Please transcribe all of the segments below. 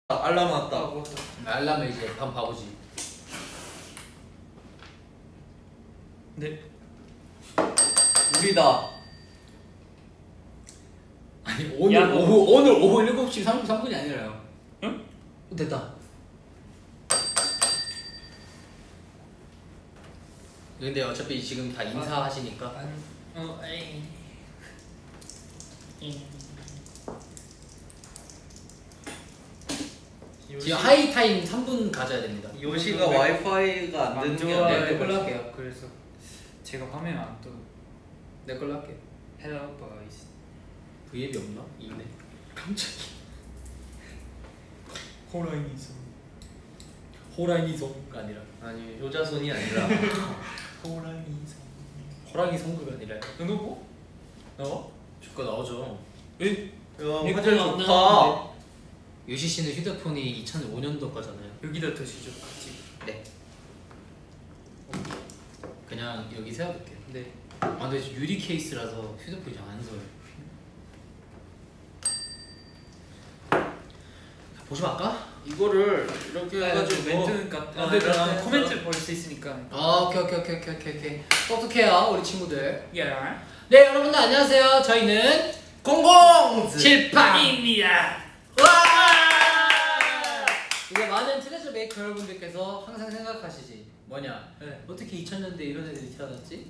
알람 왔다. 알람을 이제 반 바보지. 네. 우리다. 아니 오늘 오후 7시 33분이 아니라요. 응? 됐다. 근데 어차피 지금 다 인사하시니까. 지금 하이타임 3분 가져야 됩니다. 요시가 와이파이가 안 되는 게 네, 아니라 내 걸로 할게요. 그래서 제가 화면 안 떠. 내 걸로 할게요. Hello boys. V앱이 없나? 있네. 깜짝이야. 호랑이송가 아니라 아니 효자손이 아니라 호랑이 송구가 아니라. 너 누구? 너? 주가 나오죠. 에? 야 화질 좋다. 요시 씨는 휴대폰이 2005년도 거잖아요. 여기다 드시죠 같이. 네. 그냥 여기 세워둘게요. 네. 아 근데 유리 케이스라서 휴대폰이 잘 안 서요. 보시면 할까? 이거를 이렇게 해가지고 멘트는 난 코멘트 볼 수 있으니까. 아 오케이. 똑똑해요 우리 친구들. 야. 네 여러분들 안녕하세요. 저희는 0078입니다. 와! 이게 많은 트레저 메이커 여러분들께서 항상 생각하시지 뭐냐? 네. 어떻게 2000년대 이런 애들이 태어났지?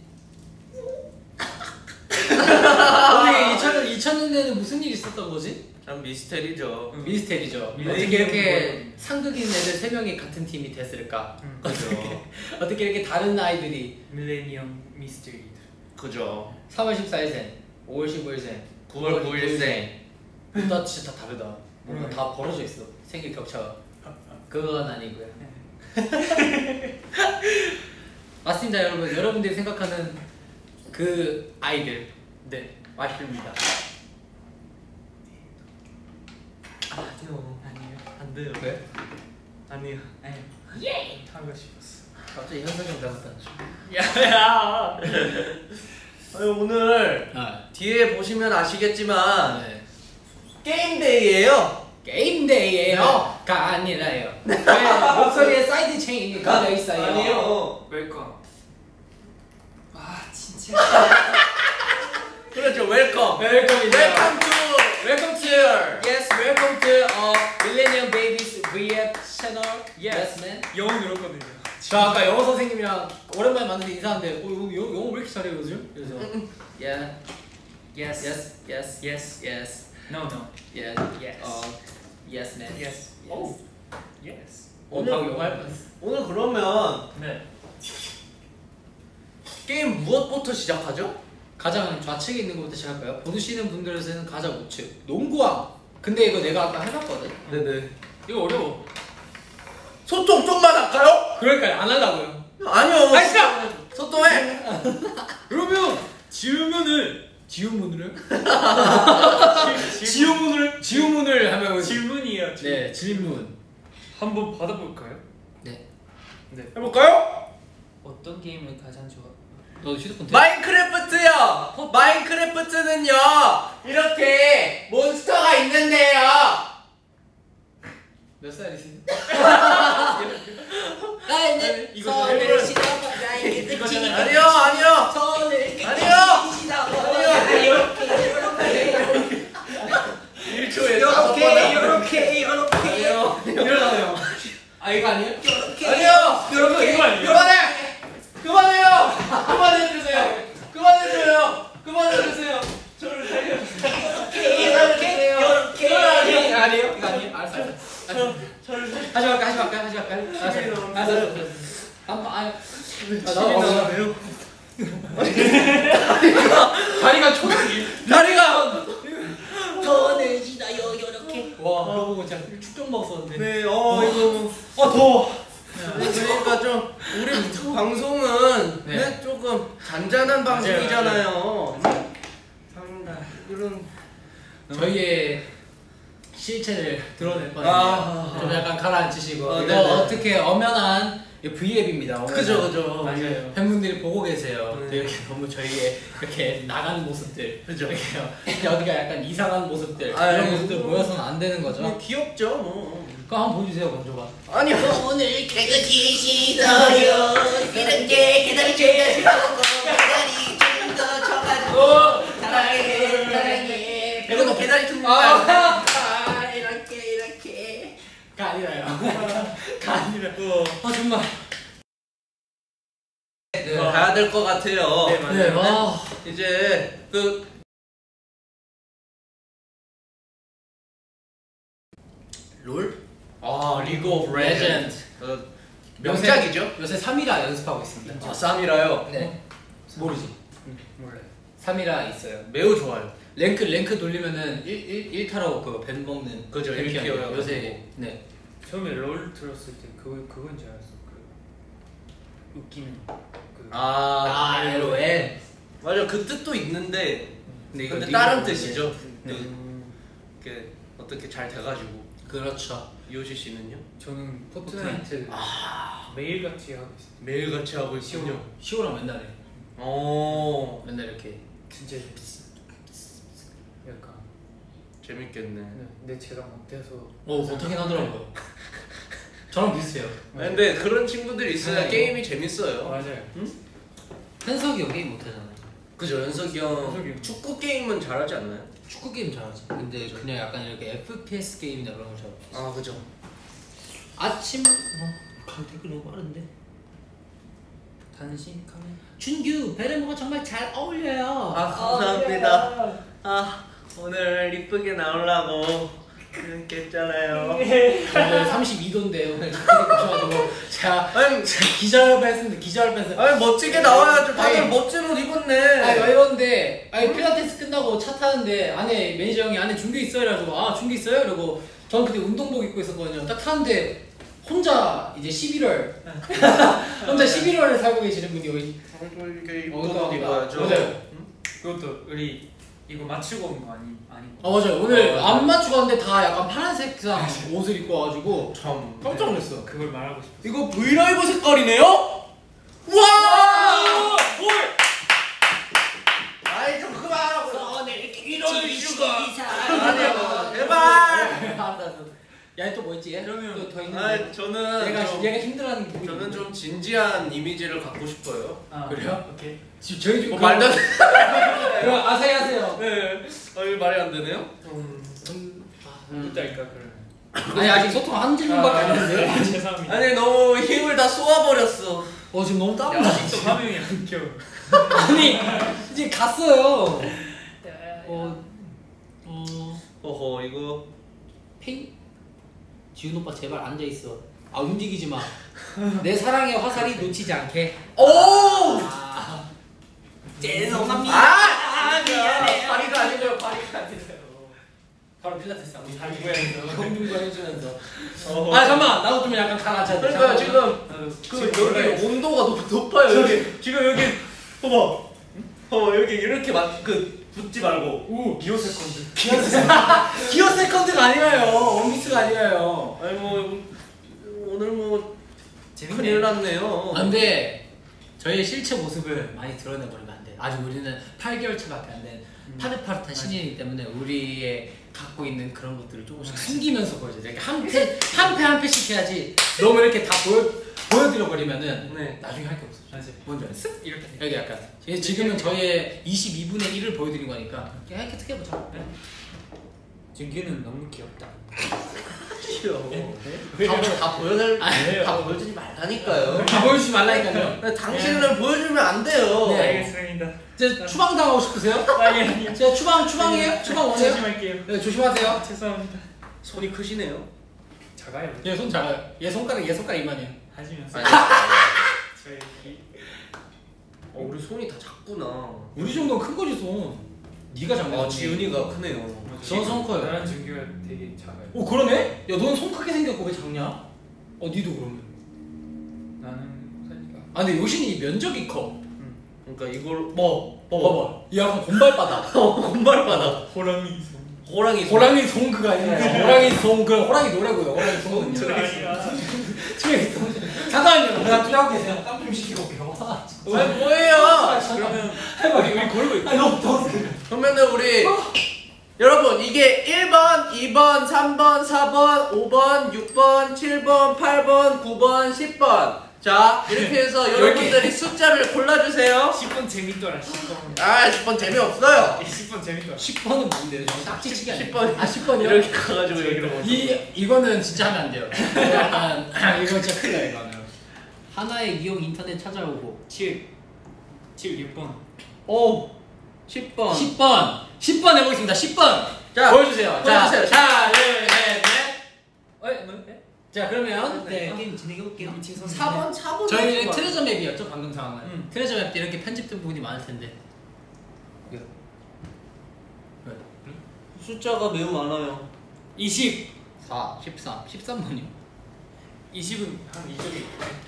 어떻게 2000년대에는 무슨 일이 있었던 거지? 참 미스테리죠. 미스테리죠. 어떻게 이렇게 상극인 애들 3명이 같은 팀이 됐을까? 그죠. 어떻게 이렇게 다른 아이들이 밀레니엄 미스터리. 그죠. 3월 14일생, 5월 15일생, 9월 9일생. 나 진짜 다 다르다. 뭔가 다 벌어져 있어. 생일 격차가. 그건 아니고요. 맞습니다, 여러분. 여러분들이 생각하는 그 아이들. 네. 맞습니다. 아니요. 안 돼요. 왜? 아니요. 예. 하고 싶었어. 갑자기 현석이 닮았다. 야야. 아니, 오늘 아, 뒤에 보시면 아시겠지만 네. 게임데이예요. 게임데이예요. 가 아니라요. 왜 목소리에 사이드 체인이 걸려 있어요? 아니요. 웰컴. 아 진짜. 그렇죠. 웰컴. 웰컴이죠. 웰컴 투. Welcome to yes, welcome to Millennium Babies VF channel. Yes, man. 영어 늘었거든요. 저 아까 영어 선생님이랑 오랜만에 만났는데 인사하는데 영어 왜 이렇게 잘해요 요즘? 그래서 yeah, Yes. yes, yes, Yes. yes, No no. yes, Yes. yes, man. Yes. 오. Yes. 오늘 방금 영어 할 뻔했어. 오늘 그러면 네. 게임 무엇부터 시작하죠? 가장 좌측에 있는 것부터 시작할까요? 보시는 분들에서는 가장 우측 농구왕. 근데 이거 내가 아까 해봤거든. 네네. 이거 어려워. 소통 좀만 할까요? 그러니까 안 하려고요. 아니요. 아 진짜. 소통해. 그러면 지우면은 지우문을 지우문을 지우문을 하면 질문이에요. 네 질문. 한번 받아볼까요? 네. 네. 해볼까요? 어떤 게임을 가장 좋아? 너 휴대폰 돼? 마인크래프트요. 마인크래프트는요 이렇게 몬스터가 있는데요. 몇 살이세요? 나는 이거 손을 싫어봐. 나에게 이거잖아요. 아니요. 손을 아니요. 이렇게 1초에 이렇게 이러잖아요. 아 이거 아니에요? 아니요. 여러분 이거 아니에요? 그만해요. 그만해주세요. 저를 살려주세요. 이렇게 아니에요? 이거 아니에요? 알았어. 저를 하지 말까? 알았어. 한번 왜요? 다리가 초등이. 다리가. 손을 지나요 이렇게. 와 그거 보고 진짜 축전 먹었었는데. 네. 이거. 더워. 그러니까 좀 우리 방송은 네. 네, 조금 잔잔한 방송이잖아요. 이런 저희의 실체를 드러낼 뻔했네요. 좀 약간 가라앉히시고 이거 네네. 어떻게 엄연한 V앱입니다. 그죠. 맞아요. 팬분들이 보고 계세요. 네. 또 이렇게 너무 저희의 이렇게 나간 모습들, 그죠. 이렇게 어디가 약간 이상한 모습들 아유. 이런 모습들 보여서는 안 되는 거죠. 귀엽죠 뭐. 그거 한번 보여주세요 먼저가. 아니요. 오늘 깨끗이 씻어요. 이렇게 기다리게 기다리 좀 더 쳐가지고 사랑해 사랑해. 이것도 계단이 퉁는다. 이렇게. 가 아니라요. 가 아니라. 정말. 네, 가야 될 것 같아요. 네, 네. 와. 이제 롤? 리그 오브 레전드. 명작이죠? 요새 3이라 연습하고 있습니다. 쌈이라요. 네. 모르지. 몰라요. 3이라 있어요. 매우 좋아요. 랭크 돌리면은 1타로 그 먹는 그죠, 챔피언이에요. 1티어요. 요새 네. 처음에 롤 들었을 때 그건 줄 알았어. 그 웃기는 그. LOL. 맞아, 그 뜻도 있는데 근데 이거 근데 리그 다른 오브 뜻이죠. 네. 이렇게 어떻게 잘 돼가지고. 그렇죠. 이호시 씨는요? 저는 포트나이트 매일 같이 하고 있어요. 매일 같이 하고 있군요. 시오랑 맨날 해. 맨날 이렇게. 진짜 약간. 재밌겠네. 근데 제가 못해서. 못하긴 하더라고요. 저랑 비슷해요. 근데 그런 친구들이 있어야 네. 게임이 재밌어요. 맞아요. 현석이 형 게임 못하잖아요. 그죠, 연석이 연석이 형 형. 축구 게임은 잘하지 않나요? 축구 게임 잘하지. 근데 그냥 약간 이렇게 FPS 게임이나 그런 걸 잘하지. 그죠. 아침 댓글 너무 빠른데. 단식하면. 준규 베레모가 정말 잘 어울려요. 감사합니다. 오늘 이쁘게 나오려고 이렇게 했잖아요. 오늘 32도인데 오늘 자켓 입고 오셔가지고 제가 기자회견 했는데 기자회견에서 아니 멋지게 나와야죠. 다들 아니, 멋진 옷 입었네. 왜 이러는데 필라테스 끝나고 차 타는데 안에 매니저 형이 안에 준규 있어요? 이래가지고 준규 있어요? 이러고 저는 그때 운동복 입고 있었거든요. 딱 타는데 혼자 이제 11월 혼자 11월에 살고 계시는 분이 여기 이렇게 입은 옷 입어야죠. 맞아요. 그것도 우리 이거 맞추고 온 거 아니고. 맞아요. 오늘 맞아요. 안 맞추고 왔는데 다 약간 파란색상 옷을 입고 와가지고 참 깜짝 놀랐어. 그걸 말하고 싶었어. 이거 브이라이브 색깔이네요? 와! 아이 좀 그만하고. 오늘 이런 슈가. 아니요, 제발. 야, 또 뭐 있지? 그러면- 또더 있는데. 저는 얘가 힘들어하는 기분이 저는 좀 진지한 이미지를 갖고 싶어요. 그래요? 오케이. 저희 집 말도 안 돼. 그럼 아세요 하세요. 네. 이거 말이 안 되네요? 웃자니까 그러면. 아니 아직 소통 한 질문밖에 안 했는데요. 죄송합니다. 아니 너무 힘을 다 쏘아버렸어. 지금 너무 야, 땀나. 아직도 화면이 안 켜. 아니 이제 갔어요. 어허 이거 팽 지훈 오빠 제발 앉아 있어. 움직이지 마. 내 사랑의 화살이 놓치지 않게. 오! 죄송합니다. 미안해요. 파리가 아니고요. 파리가 아니고요. 바로 필라테스 하고 잘 구해야죠. 경륜과 해주면서. 어허. 잠깐만 나도 좀 약간 가라앉혀야 돼. 그러니까 잠깐만. 지금 여기 온도가 높아요. 여기 지금 여기 봐봐 여기 이렇게 붙지 말고. 오 기호 세컨드. 기어 세컨드가 아니라요. 원피스가 아니라요. 아니 오늘 재밌네. 큰일 났네요. 근데 저희의 실체 모습을 많이 드러내버리면 안 돼. 아직 우리는 8개월 차밖에 안 된 파릇파릇한 신인이기 때문에 우리의 갖고 있는 그런 것들을 조금씩 숨기면서 보여줘야 돼. 한 패씩 해야지. 너무 이렇게 다 보여드려 버리면은 네. 나중에 할 게 없어. 맞아요. 뭔지 알았어? 이렇게. 여기 약간 지금은 저의 22분의 1을 보여드린 거니까 이렇게 어떻게 해보자. 준규는 너무 귀엽다. 귀여워. 왜요? 다 보여주지 말라니까요. 다 보여주지 말라니까요. 당신을 보여주면 안 돼요. 네. 알겠습니다. 이제 추방 당하고 싶으세요? 아니. 제가 추방이에요? 추방 원해요? 조심할게요. 네, 조심하세요. 죄송합니다. 손이 크시네요. 작아요. 얘 손 작아요. 얘 손가락 이만해요. 하시면서. 아니, 저희 우리 손이 다 작구나. 우리 정도는 큰 거지 손. 네가 작네. 지훈이가 크네요. 저는 손 커요. 나랑 준규가 되게 작아요. 오 그러네? 야 너는 손 크게 생겼고 왜 작냐? 니도 그러면. 나는 살니까. 근데 요신이 면적이 커. 그러니까 이걸 봐봐. 얘 약간 곤발바닥. 곤발바닥. 호랑이 손. 호랑이. 호랑이 송그가 아니라 호랑이 송 그 호랑이 노래고요. 호랑이 송은요. 아니야. 잠깐만요. 내가 투자하고 계세요. 땀 좀 식히고 올게요. 아니 뭐예요? 그러면 해봐. 우리 걸고 있고. 너무 더워. 그러면은 우리 여러분 이게 1번, 2번, 3번, 4번, 5번, 6번, 7번, 8번, 9번, 10번. 자 이렇게 해서 여러분들이 숫자를 골라주세요. 10번 재밌더라 10번. 아 10번 재미없어요. 10번 재밌더라. 10번은 뭔데요? 딱지치기 아니에요? 10번. 아 10번이요? 이렇게 가가지고 여기로 이거는 진짜 하면 안 돼요. 약간 이거 진짜 큰일 나요 이거는. 하나의 이용 인터넷 찾아오고 7 6번. 오 10번 10번 해보겠습니다. 10번 자 보여주세요. 보여주세요. 자, 둘, 셋, 넷. 네? 자 그러면 게임 진행해볼게요. 4번 저희는 트레저 맵이었죠 방금 상황은. 트레저 맵 때 이렇게 편집된 부분이 많을 텐데. 숫자가 매우 많아요. 20 4, 13, 13번이요? 20은 한 이쪽에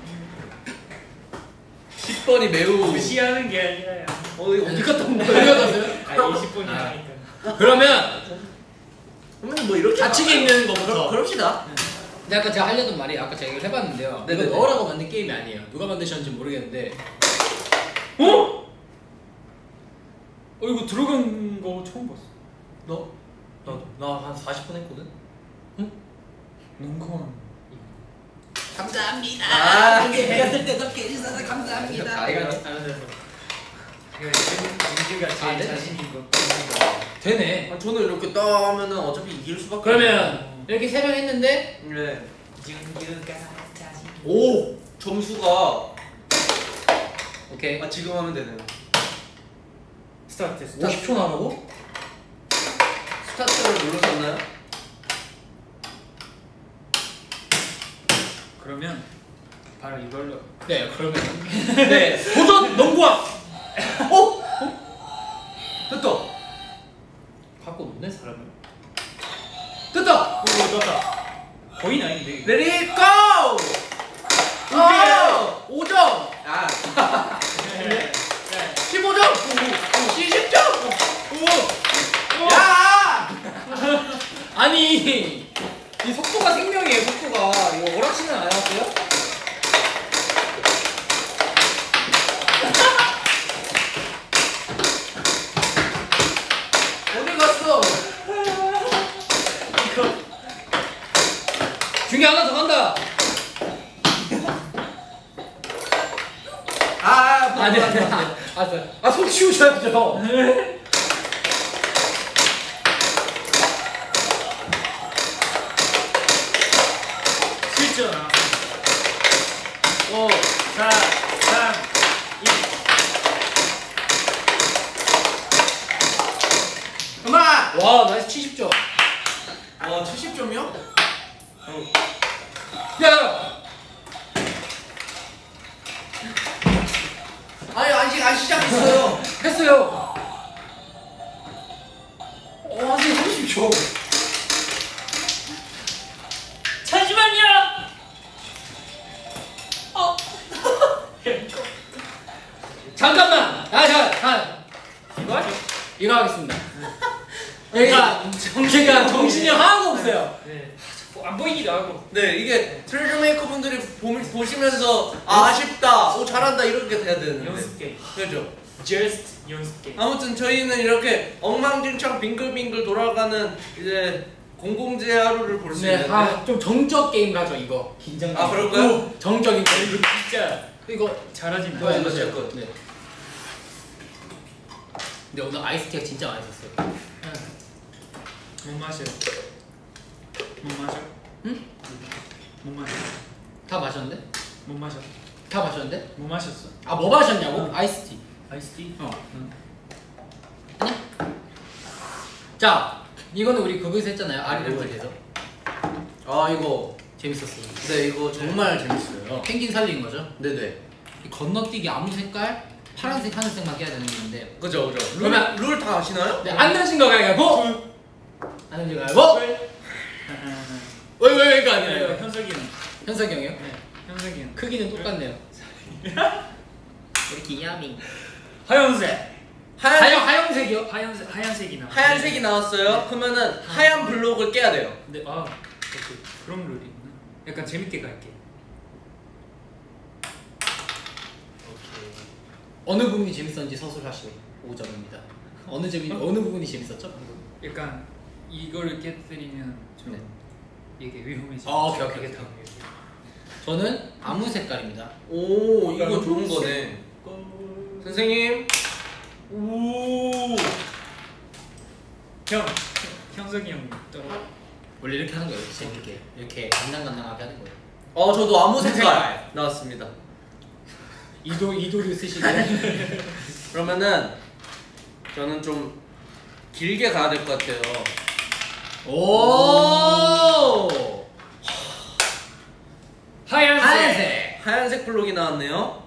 10번이 매우 무시하는 게 아니라. 어디 갔다 온 어디 거예요? 갔다 왔어요? 아 20분이 하니까. 그러면 그러면 뭐 이렇게 좌측에 있는 거부터. 그럽시다. 근데 아까 제가 하려던 말이 아까 제가 이걸 해봤는데요. 이거 네네네. 넣으라고 만든 게임이 아니에요. 누가 만드셨는지 모르겠는데. 어? 이거 들어간 거 처음 봤어. 나한 40분 했거든. 농컴. 감사합니다. 아. 해가 쓸 때도 깨주셔서 감사합니다. 아, 이거 민규가 아, 제일 네? 자신 있는 거. 되네. 아, 저는 이렇게 따면은 어차피 이길 수밖에. 그러면 이렇게 세 명 했는데 네. 민규가 자신. 오 점수가 오케이. 아 지금 하면 되네요. 스타트. 50초 나가고? 스타트를 누르셨나요? 그러면 바로 이걸로. 네, 그러면 네 도전 농구왕. 오 됐다. 갖고 노네 사람을. 됐다. 오 떴다. 보이나 근데. 레디 고! 아 5점. 아 네. 15점. 20점. 야! 아니 이 속도가 생명이에요. 속도가 이거 오락실은 안 해봤어요? 어디 갔어? 중에 하나 더 간다. 아니 알았어요. 아손 치우셔야죠. 실전. 5 4 3 2. 그만. 와 나이스 70점. 와 70점이요? 야. 아니 안 시작했어요. 했어요. 아직 30초. 잠시만요. 잠깐만. 자. 이거 하겠습니다. 제가 정신이 하나도 없어요. 네. 안 보이기도 하고. 네 이게 트레저 메이커 분들이 보시면서 아쉽다, 오 잘한다 이렇게 돼야 되는데. 연습 게임. 그렇죠. Just 연습 게임. 아무튼 저희는 이렇게 엉망진창 빙글빙글 돌아가는 이제 공공재 하루를 볼 수 네, 있는데. 좀 정적 게임 하죠 이거. 긴장. 아, 그럴까요? 정적인 게임. 이거 진짜 이거 잘하진 네, 않아. 이거 제 것. 네. 근데 오늘 아이스티가 진짜 맛있었어요. 못 마셔. 못 마셔. 응? 못 마셔. 다 마셨는데? 못 마셔. 다 마셨는데? 못 마셨어. 아 뭐 마셨냐고? 아이스티. 아이스티? 어. 응. 아니? 자, 이거는 우리 그거에서 했잖아요. 아리랑에서. 아 이거 재밌었어요. 네 이거 정말 재밌어요. 펭귄 살린 거죠? 네네. 이 건너뛰기 아무 색깔 파란색, 하늘색만 깨야 되는 게 있는데. 그죠 그죠. 그러면- 룰 다 아시나요? 네, 안 되신 거 가위바위보. 안 되신 거 가위바위보. 왜 이거 아니에요? 현석이는. 현석이 형이요? 네. 현석이는. 크기는 똑같네요. 우리 기야미. 하얀색. 하얀색이요? 하얀색이나. 하얀색이 나왔어요. 그러면은 하얀 블록을 깨야 돼요. 네. 아 그런 룰이 있나? 약간 재밌게 갈게. 어느 부분이 재밌었는지 서술하시오. 5점입니다. 어느 부분이 재밌었죠? 방금? 약간 이거를 깨뜨리면 좀 네. 이게 위험해지. 오케이. 저는 아무 색깔입니다. 오 이거 좋은 거네. 선생님. 오. 형석이 형 떨어. 원래 이렇게 하는 거예요. 재밌게 이렇게 간당간당하게 하는 거예요. 저도 아무 색깔 나왔습니다. 이도를 쓰시고 그러면은 저는 좀 길게 가야 될 것 같아요. 오 하얀색. 하얀색 블록이 나왔네요.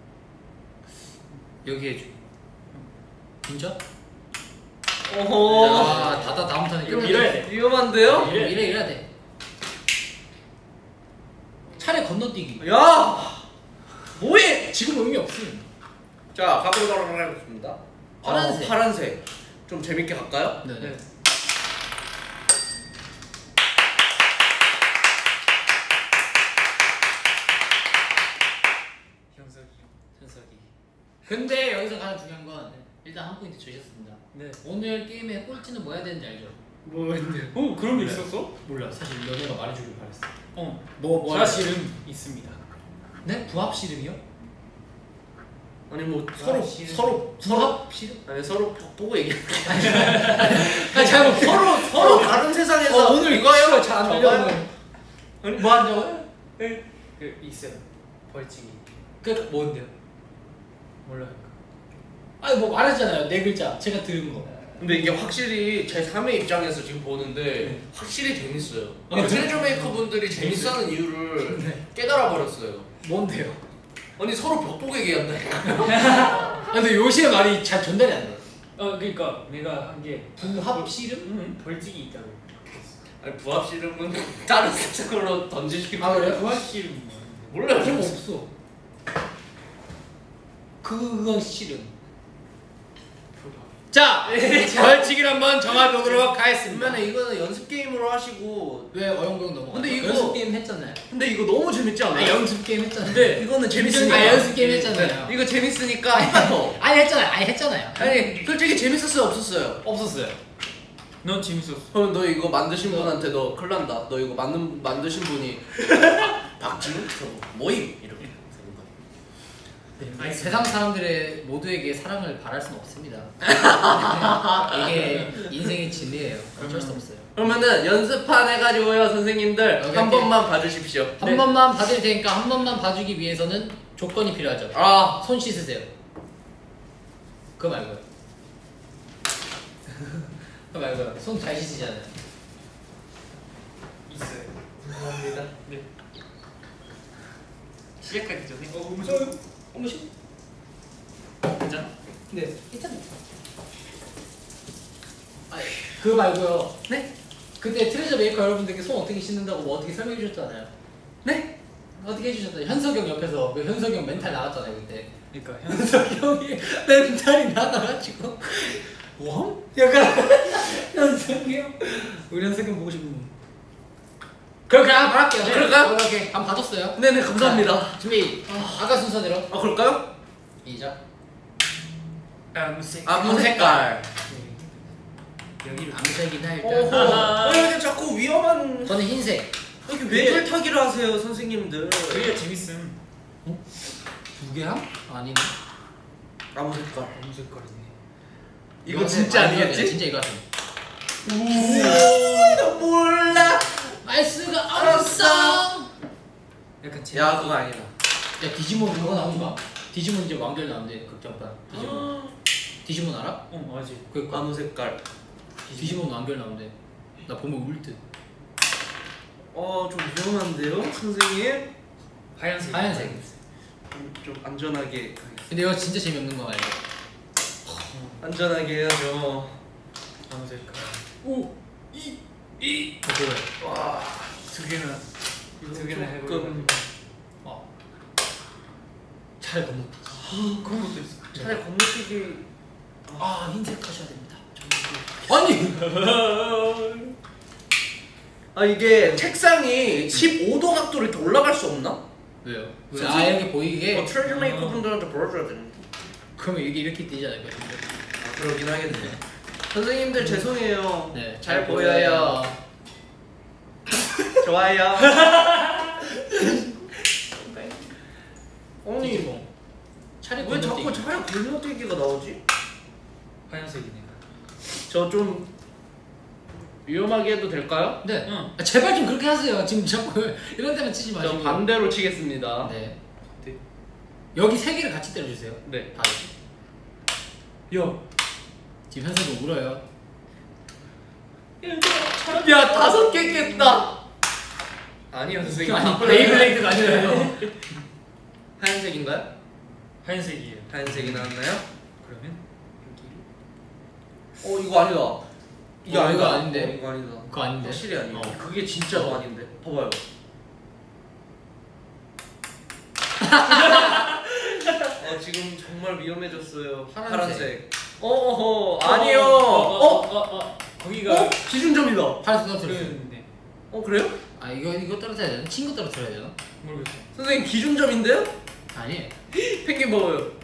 여기에 줘. 진짜? 오호. 야, 다음 턴에 이거 밀어야 돼. 위험한데요? 이래야 돼. 차례 건너뛰기. 야, 뭐해? 지금 의미 없음. 자, 가보도록 하겠습니다. 파란색. 파란색. 좀 재밌게 갈까요? 네. 현석이. 근데 여기서 가장 중요한 건 일단 한 포인트 주셨습니다. 네. 오늘 게임의 꼴찌는 뭐 해야 되는지 알죠? 뭐인데? 그런 게 있었어? 몰라. 사실 너네가 말해주길 바랬어. 뭐 사실은 있습니다. 네? 부합 씨름이요? 아니 뭐 싫은. 부합 씨름? 아니 서로 보고 얘기. 아니 잘못 서로 다른 세상에서 오늘 이거요? 잘안 저거요? 들려. 뭐 한다고요? 그 있어요. 벌칙이. 그 뭔데요? 몰라요. 아니 뭐 말했잖아요. 네 글자. 제가 들은 거. 근데 이게 확실히 제 3의 입장에서 지금 보는데 확실히 재밌어요. 아, 트레저 메이커 분들이 재밌어하는 이유를 네. 깨달아 버렸어요. 뭔데요? 아니 서로 벽보고 얘기한다. 아 근데 요시의 말이 잘 전달이 안 돼. 그러니까 내가 한 게 부합 씨름? 벌칙이 있다고. 아니 부합 씨름은 다른 세상으로 던지시기. 아 그래요? 부합 씨름 몰라요. 그런 거 없어. 그건 씨름. 자, 벌칙을 한번 정해보도록 하겠습니다. 그러면 이거는 연습 게임으로 하시고. 왜 어영부영 넘어가? 근데 이거- 연습 게임 했잖아요. 근데 이거 너무 재밌지 않아요? 아 연습 게임 했잖아요. 근데 이거는 재밌으니까. 아 연습 게임 했잖아요. 이거 재밌으니까 한 번 더. 아니 했잖아요. 아니 솔직히 재밌었어요 없었어요? 없었어요. 넌 재밌었어. 그럼 너 이거 만드신 분한테 너 큰일 난다. 너 이거 만드신 분이 박진우 모임 이렇게 되는 거야. 아니, 세상 사람들의 모두에게 사랑을 바랄 수는 없습니다. 이게 인생의 진리예요. 어쩔 수 없어요. 그러면은 연습판 해가지고요 선생님들 오케이, 한 오케이. 번만 봐주십시오. 한 번만 봐드릴 테니까 한 번만 봐주기 위해서는 조건이 필요하죠. 손 씻으세요. 그거 말고요. 그거 말고요. 손 잘 씻으시잖아요. 있어요. 감사합니다. 네. 시작하기 전에. 한번 씻. 괜찮아? 네. 괜찮아요. 그거 말고요. 네? 그때 트레저 메이커 여러분들께 손 어떻게 씻는다고 뭐 어떻게 설명해 주셨잖아요. 네? 어떻게 해주셨어요? 현석형 옆에서 그 현석형 멘탈 나갔잖아요 그때. 그러니까 현석형이 멘탈이 나가가지고 뭐? 약간 현석형 우리 현석형 보고 싶은 분. 그럼 그냥 한번 할게요. 네. 그럴까요? 오케이. 한번 봐줬어요. 네네 감사합니다. 준비. 아까 순서대로. 그럴까요? 이자. 암색. 아무 색깔. 여기를 암색이나 일단. 오호. 근데 자꾸 위험한. 저는 흰색. 이렇게 외줄타기를 하세요 선생님들. 그게 재밌음. 두 개야? 아니네. 아무 색깔. 아무 색깔이네. 이거 진짜 아니겠지? 진짜 이거 같은. 나 몰라. 알 수가 없어. 약간 야 그거 아니다. 야 디지몬 그거 나온가? 디지몬 이제 완결 나온대 극장판. 디지몬. 디지몬 알아? 알지. 그니까 아무 색깔. 디지몬 완결 나온대. 나 보면 울 듯. 좀 위험한데요 선생님? 하얀색. 하얀색. 좀 안전하게 가겠습니다. 근데 이거 진짜 재미없는 거 알죠? 안전하게 해야죠. 아무 색깔. 그거요. 와. 두 개나. 두 개나 해보려. 조금 차를 건너. 그런 것도 있어. 차라리 건너뛰기. 흰색 하셔야 됩니다. 아니. 이게 책상이 15도 각도로 이렇게 올라갈 수 없나? 왜요? 선생님. 여기 보이게. 트레저 메이커 분들한테 보여줘야 되는데. 그러면 이게 이렇게 뛰잖아요. 그러긴 하겠네. 선생님들 죄송해요. 네, 잘 보여요. 좋아요. 아니 차례 왜 자꾸 건너뛰기. 차례 건너뛰기가 나오지? 하얀색이네. 저 좀 위험하게 해도 될까요? 네. 응. 아, 제발 좀 그렇게 하세요. 지금 자꾸 이런 데만 치지 저 마시고. 반대로 치겠습니다. 네. 네. 여기 세 개를 같이 때려주세요. 네. 다. 야. 지금 현석이 울어요. 야 5개 깼다. 아니요 선생님. 아니 베이블레이드가 아니라요. 하얀색인가요? 하얀색이에요. 하얀색이 나왔나요? 그러면 이거 아니다. 이게 이거 아니다. 아닌데. 이거 아니다. 그거 아닌데. 확실히 아니에요. 어. 그게 진짜로 아닌데. 봐봐요. 지금 정말 위험해졌어요. 파란색. 어허 아니요. 거기가 기준점이다. 파란색 떨어뜨렸어요. 그랬는데 그래요? 아 이거 떨어뜨려야 되나? 친구 떨어뜨려야 되나? 모르겠어. 선생님 기준점인데요? 아니에요. 펭귄 먹어요.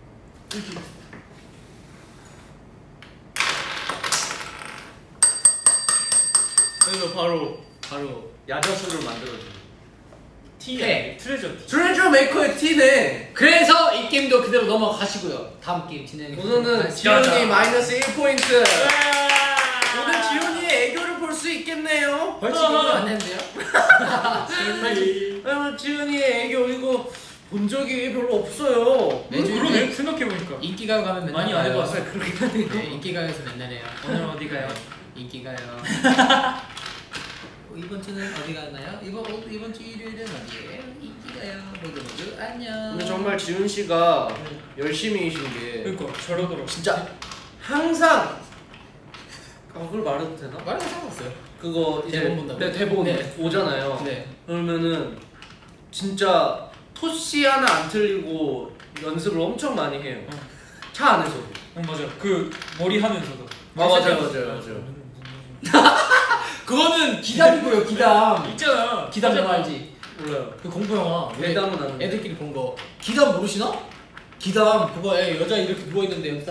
그래서 바로 야자수를 만들어줘요. T. 트레저 T. 트레저 메이커의 T네. 그래서 이 게임도 그대로 넘어가시고요. 다음 게임 진행해. 오늘은 지훈이 마이너스 1포인트. 오늘 지훈이의 애교를 볼 수 있겠네요. 벌칙 이거 안 했는데요? 지훈이의 애교 이거 본 적이 별로 없어요. 그러네. 생각해보니까 인기가요 가면 맨날 많이 안 가요. 해봤어요. 그렇게. 네, 인기가요에서 맨날 해요. 오늘 어디 가요? 인기가요. 이번 주는 어디 가나요? 이번 주 일요일은 어디예요? 인기가요. 모두 안녕. 근데 정말 지훈 씨가 열심히이신 게 그러니까 저러더라고. 진짜 항상 그걸 말해도 되나? 말해도 상관없어요. 그거 이제 대본 본다고. 네, 대본 네. 오잖아요. 네. 그러면은 진짜 토시 하나 안 틀리고 연습을 엄청 많이 해요. 차 안에서도. 맞아. 그 머리 하면서도. 맞아요. 그거는 기담이고요. 기담. 있잖아. 기담 영화 알지? 몰라요. 그 공포 영화. 대담은 아는데. 애들끼리 본 거. 기담 모르시나? 기담 그거 여자 이렇게 누워 있는데 여기서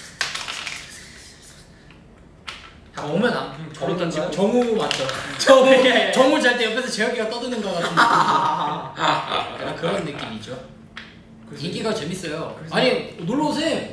오면 안. 저런 거 정우 맞죠? 정우 잘 때 옆에서 재혁이가 떠드는 거 같은 약간 그런 느낌이죠. 인기가 재밌어요. 아니 놀러 오세요.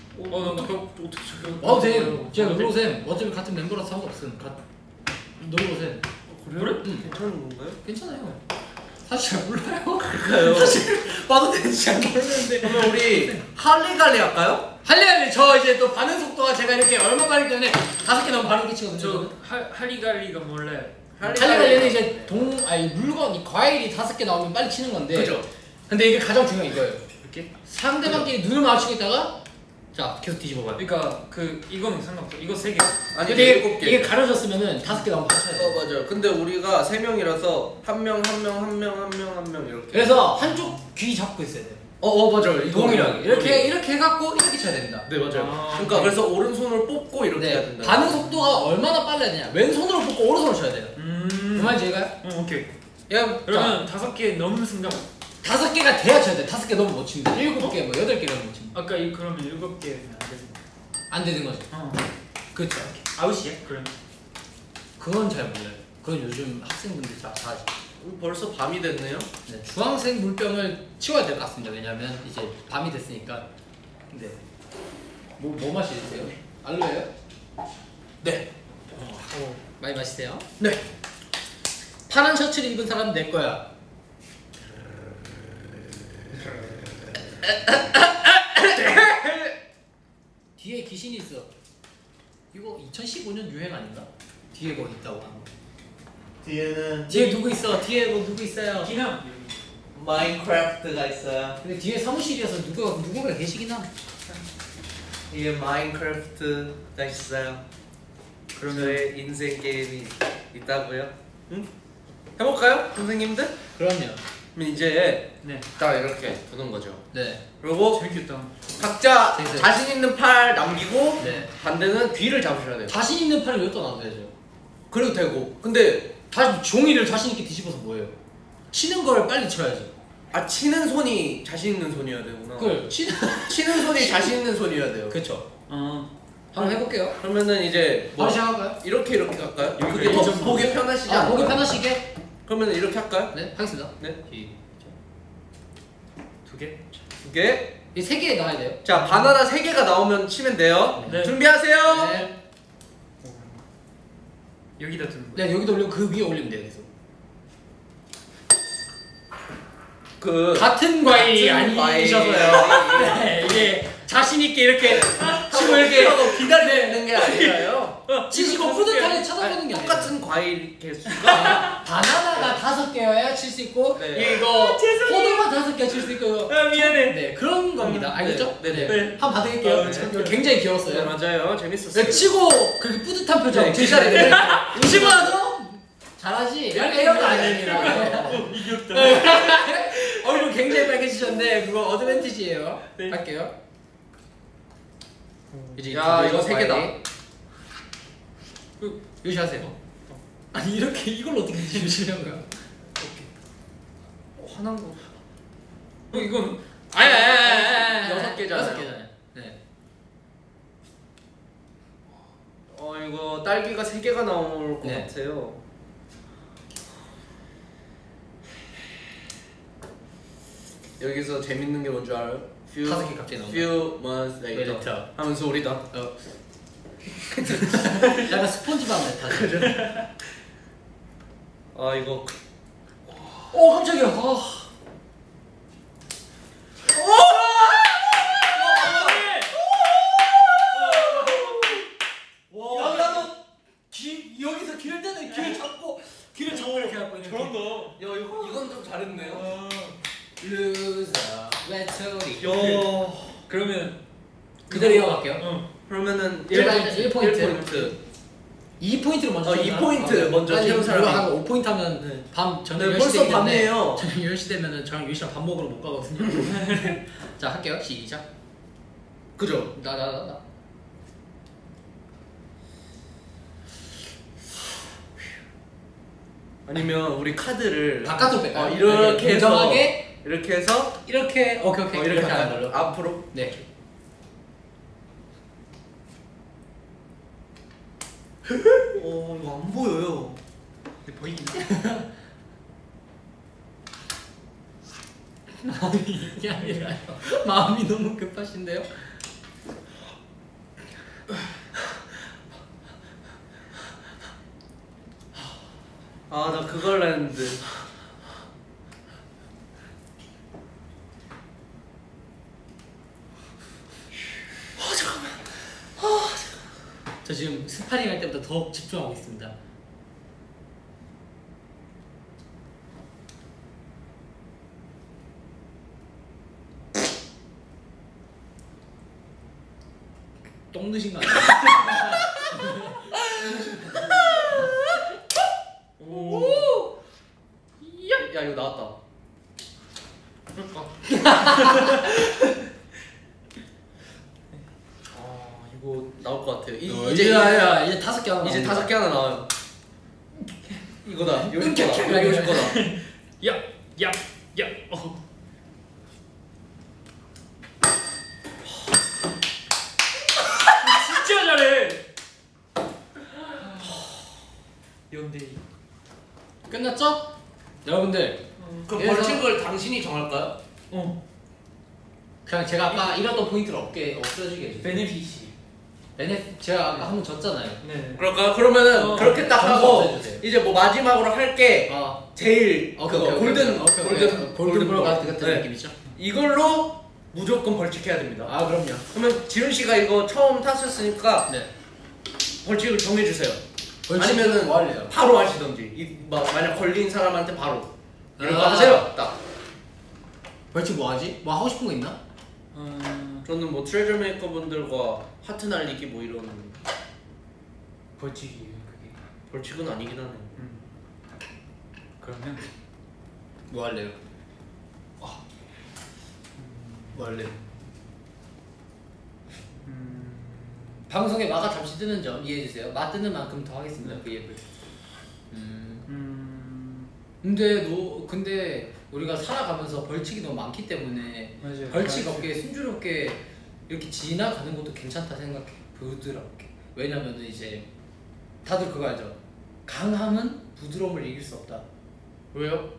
와도 돼. 제가 놀러 오세요. 어차피 같은 멤버라서 상관없음. 놀러 오세요. 그래? 괜찮은 건가요? 괜찮아요. 사실 잘 몰라요. 그래요? 사실 봐도 되는지 잘 모르는데. 그러면 우리 할리갈리 할까요? 할리갈리 저 이제 또 반응 속도가 제가 이렇게 얼마 빠르기 때문에 5개 넘으면 바로 끼치거든요. 저 할리갈리가 몰라요. 할리갈리는 이제 물건, 이 과일이 5개 나오면 빨리 치는 건데. 그죠? 근데 이게 가장 중요한 이거예요. 이렇게? 상대방끼리 눈을 마주치고 있다가 자 계속 뒤집어봐요. 그러니까 이거는 상관없어. 이거 3개. 아니 근데 7개. 이게 가려졌으면은 5개 나오면 맞춰야 돼. 맞아요. 근데 우리가 3명이라서 한 명 이렇게. 그래서 한쪽 귀 잡고 있어야 돼. 맞아요. 동일하게 이렇게 해갖고 이렇게 쳐야 됩니다. 네 맞아요. 아, 그러니까 네. 그래서 오른손을 뽑고 이렇게 해야 네, 된다. 반응 속도가 얼마나 빨라야 되냐? 왼손으로 뽑고 오른손으로 쳐야 돼요. 그 말인지 이해가요? 오케이. 그러면 그러면 5개 넘는 순간 5개가 돼야 쳐야 돼. 5개 너무 못 칩니다. 7개, 뭐 8개는 못 칩니다. 아까 그러면 7개는 안 되는 거. 안 되는 거죠. 그렇죠. 아웃이야? 그럼. 그건 잘 몰라요. 그건 요즘 학생분들이 다 하죠. 벌써 밤이 됐네요. 네, 주황색 물병을 치워야 될 것 같습니다. 왜냐면 이제 밤이 됐으니까. 근데 뭐 마시세요? 알로에요? 네. 많이 마시세요. 네. 파란 셔츠를 입은 사람은 내 거야. 뒤에 귀신이 있어. 이거 2015년 유행 아닌가? 뒤에 뭐 있다고 하는 거. 뒤에 누구 있어? 뒤에 뭐 누구 있어요? 기남. 마인크래프트가 있어요. 근데 뒤에 사무실이어서 누군가 계시긴 함. 이게 마인크래프트가 있어요. 그러면 저의 인생 게임이 있다고요? 응? 해볼까요, 선생님들? 그럼요. 그럼 이제 네. 딱 이렇게 두는 거죠. 네. 그리고 재밌겠다. 각자 재밌어요. 자신 있는 팔 남기고 네. 반대는 귀를 잡으셔야 돼요. 자신 있는 팔을 여기다 놔둬야죠. 그래도 되고. 근데 종이를 자신 있게 뒤집어서 뭐예요? 치는 걸 빨리 쳐야지. 치는 손이 자신 있는 손이어야 되구나. 그걸 치는 손이 자신 있는 손이어야 돼요. 그렇죠. 한번 해볼게요. 그러면은 이제 뭐 바로 시작할까요? 이렇게 갈까요? 여기 그게 더 좀 보기 편하시지 아, 않을까요? 보기 편하시게. 그러면 이렇게 할까요? 네, 하겠습니다. 네. 두 개? 2개. 이 3개 나와야 돼요. 자, 바나나 3개가 나오면 치면 돼요. 네. 준비하세요. 네. 여기다 두는 거야? 네, 여기도 올리고 그 위에 올리면 돼요, 계속. 그 같은 과일이 같은 아니셔서요. 네, 이게 자신 있게 이렇게 치고 이렇게 기다리고 있는 게 아니라요. 치시고 뿌듯하게 쳐다보는 게 아니라 똑같은 과일 개수가 바나나가 5개여야 칠 수 있고 네. 이거 포도가 5개 칠 수 있고 아 미안해. 네 그런 겁니다. 알겠죠? 네, 네, 네. 한번 받을게요. 네. 이거 굉장히 네, 귀여웠어요. 맞아요. 재밌었어요. 네, 치고 그렇게 뿌듯한 표정 네, 제자리에 기다리고 네. 치고 나서 잘하지? 에어가 아닙니다. 이겼다. 얼굴 굉장히 빨개지셨는데 그거 어드밴티지예요. 네. 할게요. 이제 야, 두 이거 개의 3개다. 과일이. 유시하세요. 아니 이렇게 이걸 어떻게 유시하는 화난 거. 이건 아니 6개잖아요. 6개잖아요. 네. 이거 딸기가 3개가 나올 것 네. 같아요. 여기서 재밌는 게 뭔 줄 알아요? 5개 갑자기 나온다. Few months later later. 하면서 우리다. 약간 스폰지밥 메타. 아 이거 깜짝이야. 와, 나도 여기서 길을 때는 길을 잡고 이렇게 하고 이렇게. 잘한다. 야 이건 좀 잘했네요. 루저 외톨이. 야 그러면 그대로 이어갈게요. 그러면은 제가 일단 1포인트. 1포인트. 2포인트로 먼저 2포인트 먼저 빨리 채운 사람이. 이거 하고 5포인트 하면 네. 밤 저녁 네, 10시 벌써 되기 때문에 밤이에요. 저녁 10시 되면은 저랑 유시랑 밥 먹으러 못 가거든요. 자, 할게요. 시작. 그죠? 나. 아니면 우리 카드를 바깥으로 뺄까요? 이렇게 해서 공정하게 이렇게 해서 이렇게 오케이 이렇게 하는 하는 걸로. 앞으로. 네. 이거 안 보여요. 근데 보이긴 이게 아니라요. 마음이 너무 급하신데요. 아 나 그걸 했는데. 저 지금 스파링 할 때보다 더 집중하고 있습니다. 똥 드신 거 아니에요? 오. 야 이거 나왔다. 그럴까? 이거 나올 것 같아요. 이제 5개 하나. 이제 5개 하나 나와요. 이거다. 요식 거다. 이렇게 요식 거다. 야. 진짜 잘해. 연대이. 끝났죠? 여러분들 그럼 그래서- 벌칙을 당신이 정할까요? 그냥 제가 아까 잃었던 포인트를 없어지게 해주세요. 베네핏이. 제가 아까 한 번 졌잖아요. 네. 그럴까요? 그러면은 그렇게 딱 점수 하고 없애주세요. 이제 뭐 마지막으로 할게 제일 그거 골든 골든 같은 네. 느낌이죠? 이걸로 무조건 벌칙해야 됩니다. 아, 그럼요. 그러면 지훈 씨가 이거 처음 탔었으니까 네. 벌칙을 정해주세요. 벌칙은 아니면은 뭐 할래요? 바로 하시던지. 만약 걸린 사람한테 바로 이런 거 아. 하세요. 딱. 벌칙 뭐 하지? 뭐 하고 싶은 거 있나? 저는 뭐 트레저 메이커 분들과 하트 날리기 뭐 이런 벌칙이에요 그게. 벌칙은 아니긴 하네. 그러면 뭐 할래요? 뭐 할래요? 방송에 마가 잠시 뜨는 점 이해해주세요. 마 뜨는 만큼 더 하겠습니다. V앱을. 근데 우리가 살아가면서 벌칙이 너무 많기 때문에 맞아요. 벌칙 없게 순조롭게 이렇게 지나가는 것도 괜찮다 생각해. 부드럽게. 왜냐면은 이제 다들 그거 알죠? 강함은 부드러움을 이길 수 없다. 왜요?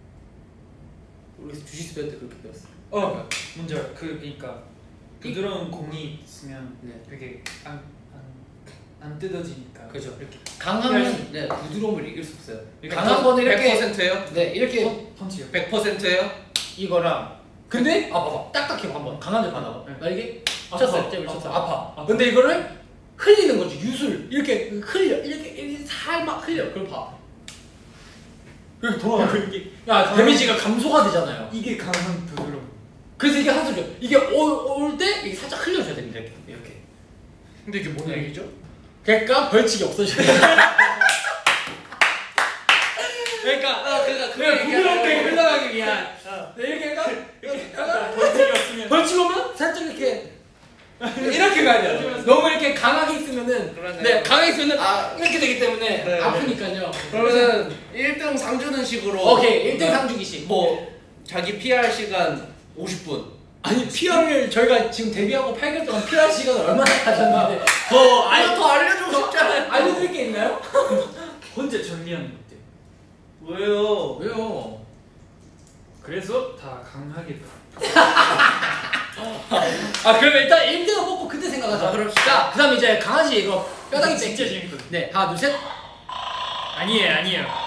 우리 주짓수 배울 때 그렇게 배웠어. 뭔지 알아. 그러니까 부드러운 공이 있으면 네. 되게 안 뜯어지니까. 그죠. 이렇게 강함은 네, 부드러움을 이길 수 없어요. 그러니까 강한 거는 이렇게 100%예요? 네 이렇게 펀치요. 100%예요? 이거랑 근데 봐봐 딱딱해 한번 강한 데 봐봐. 네. 만약에 아파. 쳤어 잽을 쳤어 아파. 아파. 근데 이거를 흘리는 거지 유술 이렇게 흘려 이렇게 살막 흘려 그럼 봐. 이렇게 돌아가. 야 데미지가 감소가 되잖아요. 이게 강한 부드러움. 그래서 이게 한 소리야. 이게 올 때 이게 살짝 흘려줘야 됩니다. 이렇게. 근데 이게 뭔 얘기죠? 그러니까 벌칙이 없어져요. 그러니까 부드럽게 흘러가기 위한. 이렇게 해가 벌칙이 없으면 벌칙 오면 살짝 이렇게 가야 돼요. 너무 이렇게 강하게 있으면은 네 강하게 있으면은 이렇게 되기 때문에 네. 아프니까요. 그러면은 1등 상 주는 식으로 오케이 1등 상 주기식. 뭐 자기 PR 시간 50분. 아니 PR을 저희가 지금 데뷔하고 8개월 동안 PR 시간을 얼마나 가졌는데 더 알려주고 싶잖아요. 알려드릴 게 있나요? 혼자 정리하는 것 같아요. 왜요? 왜요? 그래서 다 강하게 그러면 일단 1등을 뽑고 그때 생각하자. 그럽시다. 그 다음 이제 강아지 이거 뼈다귀 진짜 뺏기. 재밌거든. 네 하나 둘 셋. 아니에요.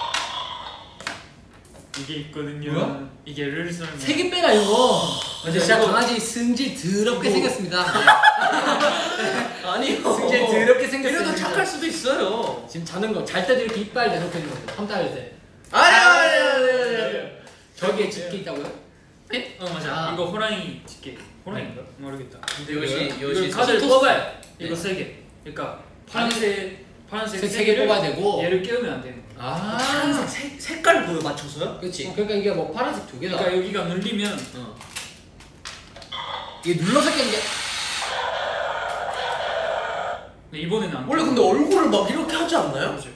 이게 있거든요. 뭐야? 이게 룰 설명. 3개 빼라 이거. 맞아, 진짜 이거- 강아지 승질 더럽게 생겼습니다. 아니요. 승질 더럽게 생겼어요. 이래도 진짜. 착할 수도 있어요. 지금 자는 거 잘 때도 이렇게 이빨 내놓고 있는 거죠. 컴퓨터 때. 아니. 저기에 집게 있다고요? 네? 맞아. 아. 이거 호랑이 집게. 호랑이인가? 모르겠다. 요시 이거 카드를 토스. 뽑아요. 네. 이거 3개. 그러니까 파란색 세 개 뽑아야 되고. 얘를 깨우면 안 되는 거야. 파란색 색깔 그거 맞춰서요? 그렇지. 그러니까 이게 뭐 파란색 2개다. 그러니까 여기가 눌리면 이게 눌러서 깨는 게. 근데 이번에는 안 원래 깨워. 근데 얼굴을 막 이렇게 하지 않나요? 맞아.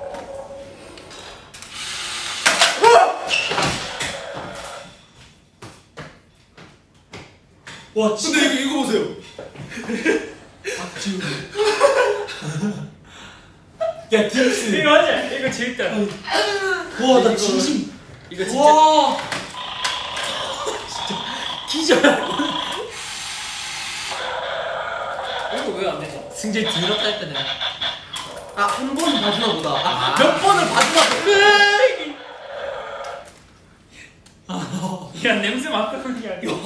와 진짜 이거 보세요. 야 딥스. 이거 맞아. 이거 재밌다. 와 나 진심. 이거 진짜 와. 기절. 이거 왜 안 되죠? 승질 더럽다 했다 내가. 한 번 봐주나 보다. 몇 번을 봐주나 야 냄새 맡아보는 게 아니야.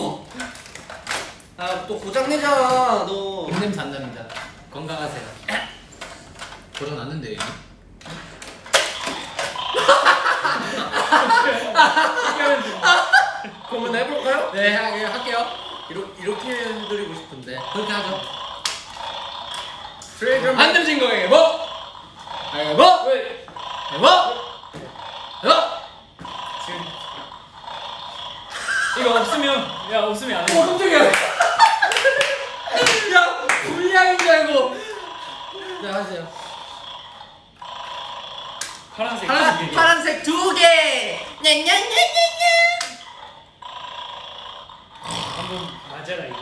또 고장 내잖아 너. 입냄새 안 납니다. 건강하세요. 고장 났는데. 그러면 해볼까요? 네 할게요. 이렇게 해드리고 싶은데. 그렇게 하죠. 트레이드 안 되진 거예요. 뭐? 뭐? 왜? 뭐? 지금 이거 없으면 안 돼. 깜짝이야. 야 불량인 줄 알고. 네 하세요. 파란색. 파란색 2개. 한번 맞아라 이거.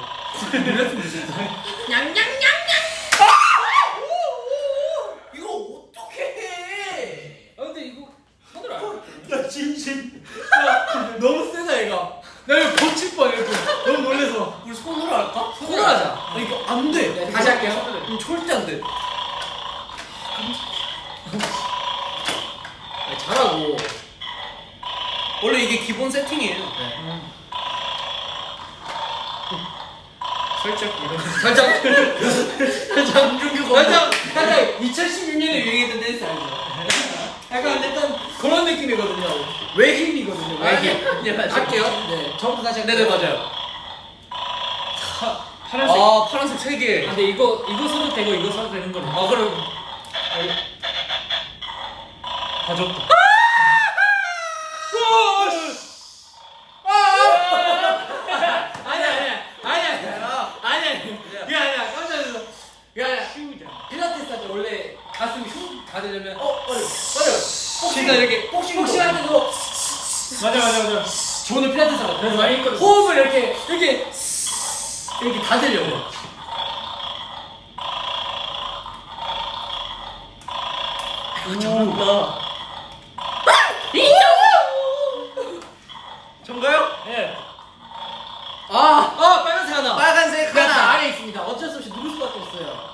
이거 어떻게 해? 근데 이거 손으로 안 나 진심. 야 너무 세다 얘가. 나 이거 고칠 뻔 이렇게. 너무 놀래서. 우리 손으로 할까? 손으로 하자. 이거 안 돼. 네, 다시 할게요. 이거 절대 안 돼. 잘하고. 원래 이게 기본 세팅이에요. 네. 살짝 이런. 살짝 김준규 살짝 2016년에 유행했던 댄스 알죠? 약간 그런 느낌이거든요. 외힘이거든요. 외힘. 네, 맞아요. 할게요. 네, 처음부터 다시 할게요. 네네 맞아요. 파란색. 파란색 3개. 근데 이거 써도 되고 이거 써도 되는 거네. 그럼 가졌다. 아니야. 그게 아니야. 깜짝 놀랐어. 그게 아니야. 키우자. 필라테스 할 때 원래 가슴이 흉 닫으려면 어려. 복싱 이렇게 복싱 할 때도 맞아. 저는 필라테스 하고 그래서 많이 했거든. 호흡을 이렇게 닫으려고. 잘한다. 정가요? 예. 빨간색 하나. 빨간색 하나 하나. 아래 있습니다. 어쩔 수 없이 누를 수밖에 없어요.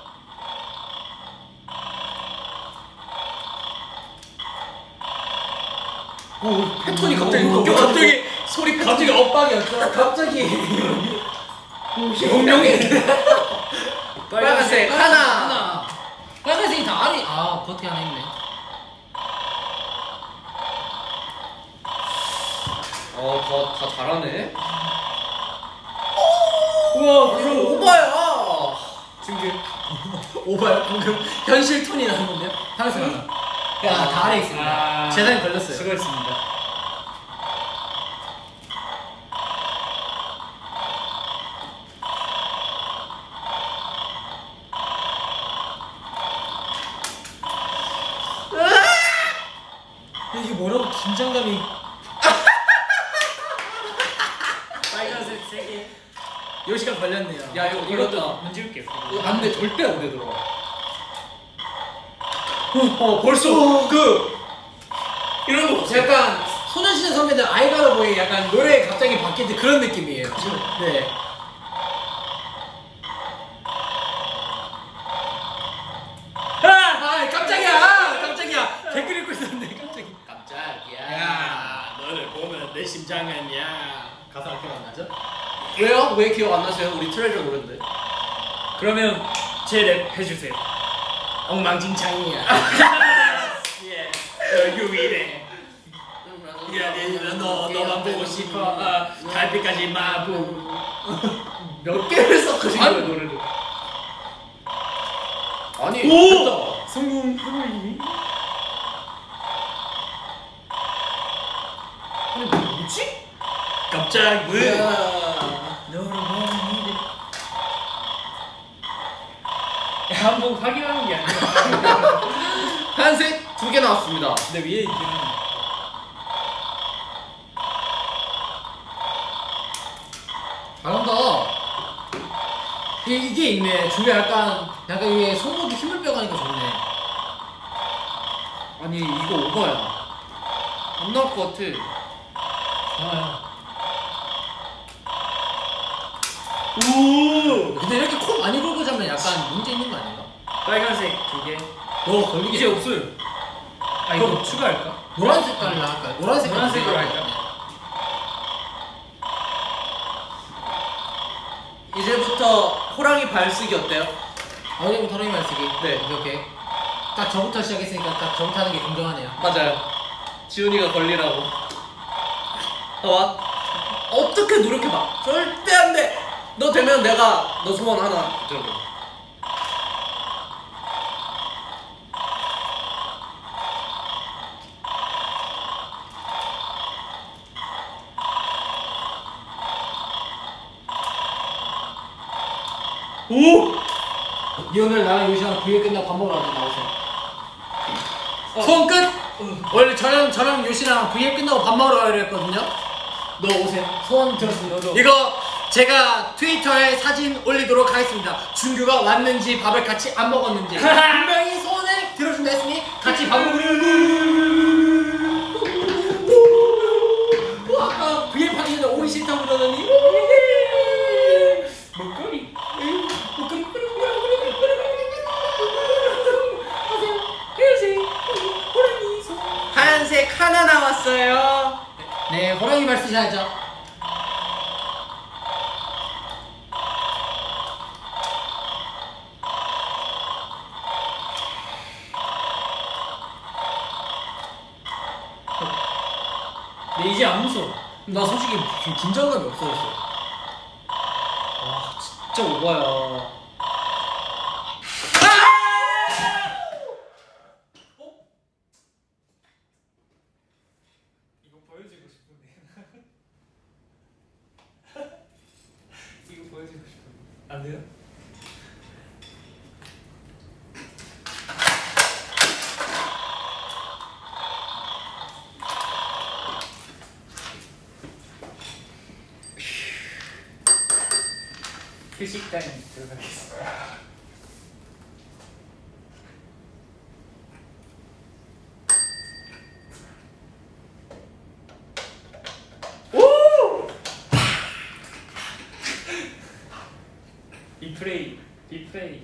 오, 패턴이 갑자기 바뀌어. 갑자기 소리 갑자기 엇박이었죠. 갑자기 공룡이 빨간색 하나. 빨간색이 다 아래. 겉에 하나 있네. 다 잘하네. 우와, 이거 오바야. 지금 오바요? 방금 현실 톤이 나는데요? 빨간색 하나. 다 아래 있습니다. 재단이 걸렸어요. 수고했습니다. 이게 뭐라고 긴장감이. 빨간색 3개. 요시가 걸렸네요. 야 이거 이것도 문지울게요. 안돼 절대 안 되더라. 벌써 이런 거 보세요. 약간 소녀시대 선배들 아이가로 보이 약간 노래 갑자기 바뀌는 그런 느낌이에요. 네. 깜짝이야. 댓글 읽고 있었는데 깜짝이. 깜짝이야. 너를 보면 내 심장은 가사가 기억 안 나죠? 왜요? 왜 기억 안 나세요? 우리 트레저 노래인데. 그러면 제 랩 해주세요. 엉망진창이야. 예. 유일해. 너만 보고 싶어. 달빛까지 마부. 몇 개를 섞으신 아니. 거예요 노래를? 아니 오! 성공 흐물님이? 아니 뭐지? 갑자기 왜? 너를 보니 한번 확인하는 게 아니야. 하얀색 2개 나왔습니다. 근데 위에 있긴 한. 잘한다. 이게 있네. 주변에 약간 이게 손목이 힘을 빼가니까 좋네. 아니 이거 오바야. 안 나올 것 같아. 오! 근데 이렇게 코 많이 걸고 자면 약간 문제 있는 거 아닌가? 빨간색 2개. 너 걸리게. 이제 없어요. 이거 추가할까? 노란 색깔로 할까요? 노란색으로 할까요? 이제부터 호랑이 발쓰기 어때요? 어제부터 토랑이 말쓰기. 네. 오케이. 딱 저부터 시작했으니까 딱 저부터 하는 게 공정하네요. 맞아요. 지훈이가 걸리라고. 봐봐. 어떻게 노력해봐. 절대 안 돼. 너 되면 내가 너 소원 하나 들어줘. 오! 니 오늘 나랑 요시랑 부회 끝나고 밥 먹으러 나오세요. 소원 끝! 원래 저랑 요시랑 부회 끝나고 밥 먹으러 가기로 했거든요. 너 오세요. 소원 들었습니다. 너도. 이거 제가 트위터에 사진 올리도록 하겠습니다. 준규가 왔는지 밥을 같이 안 먹었는지 분명히 소원을 들어준다 했으니 같이 밥 먹으러 아까 부회 파기 전에 오기 싫다고 그러더니 목걸이. 하얀색 하나 나왔어요. 네, 호랑이 말 쓰셔야죠. 근데 이제 안 무서워. 나 솔직히 긴장감이 없어졌어. 와, 진짜 오바야. 이거 보여주고 싶은데. 이거 보여주고 싶은데. 안 돼요? 휴식 타임 들어가겠습니다. 리플레이. 리플레이.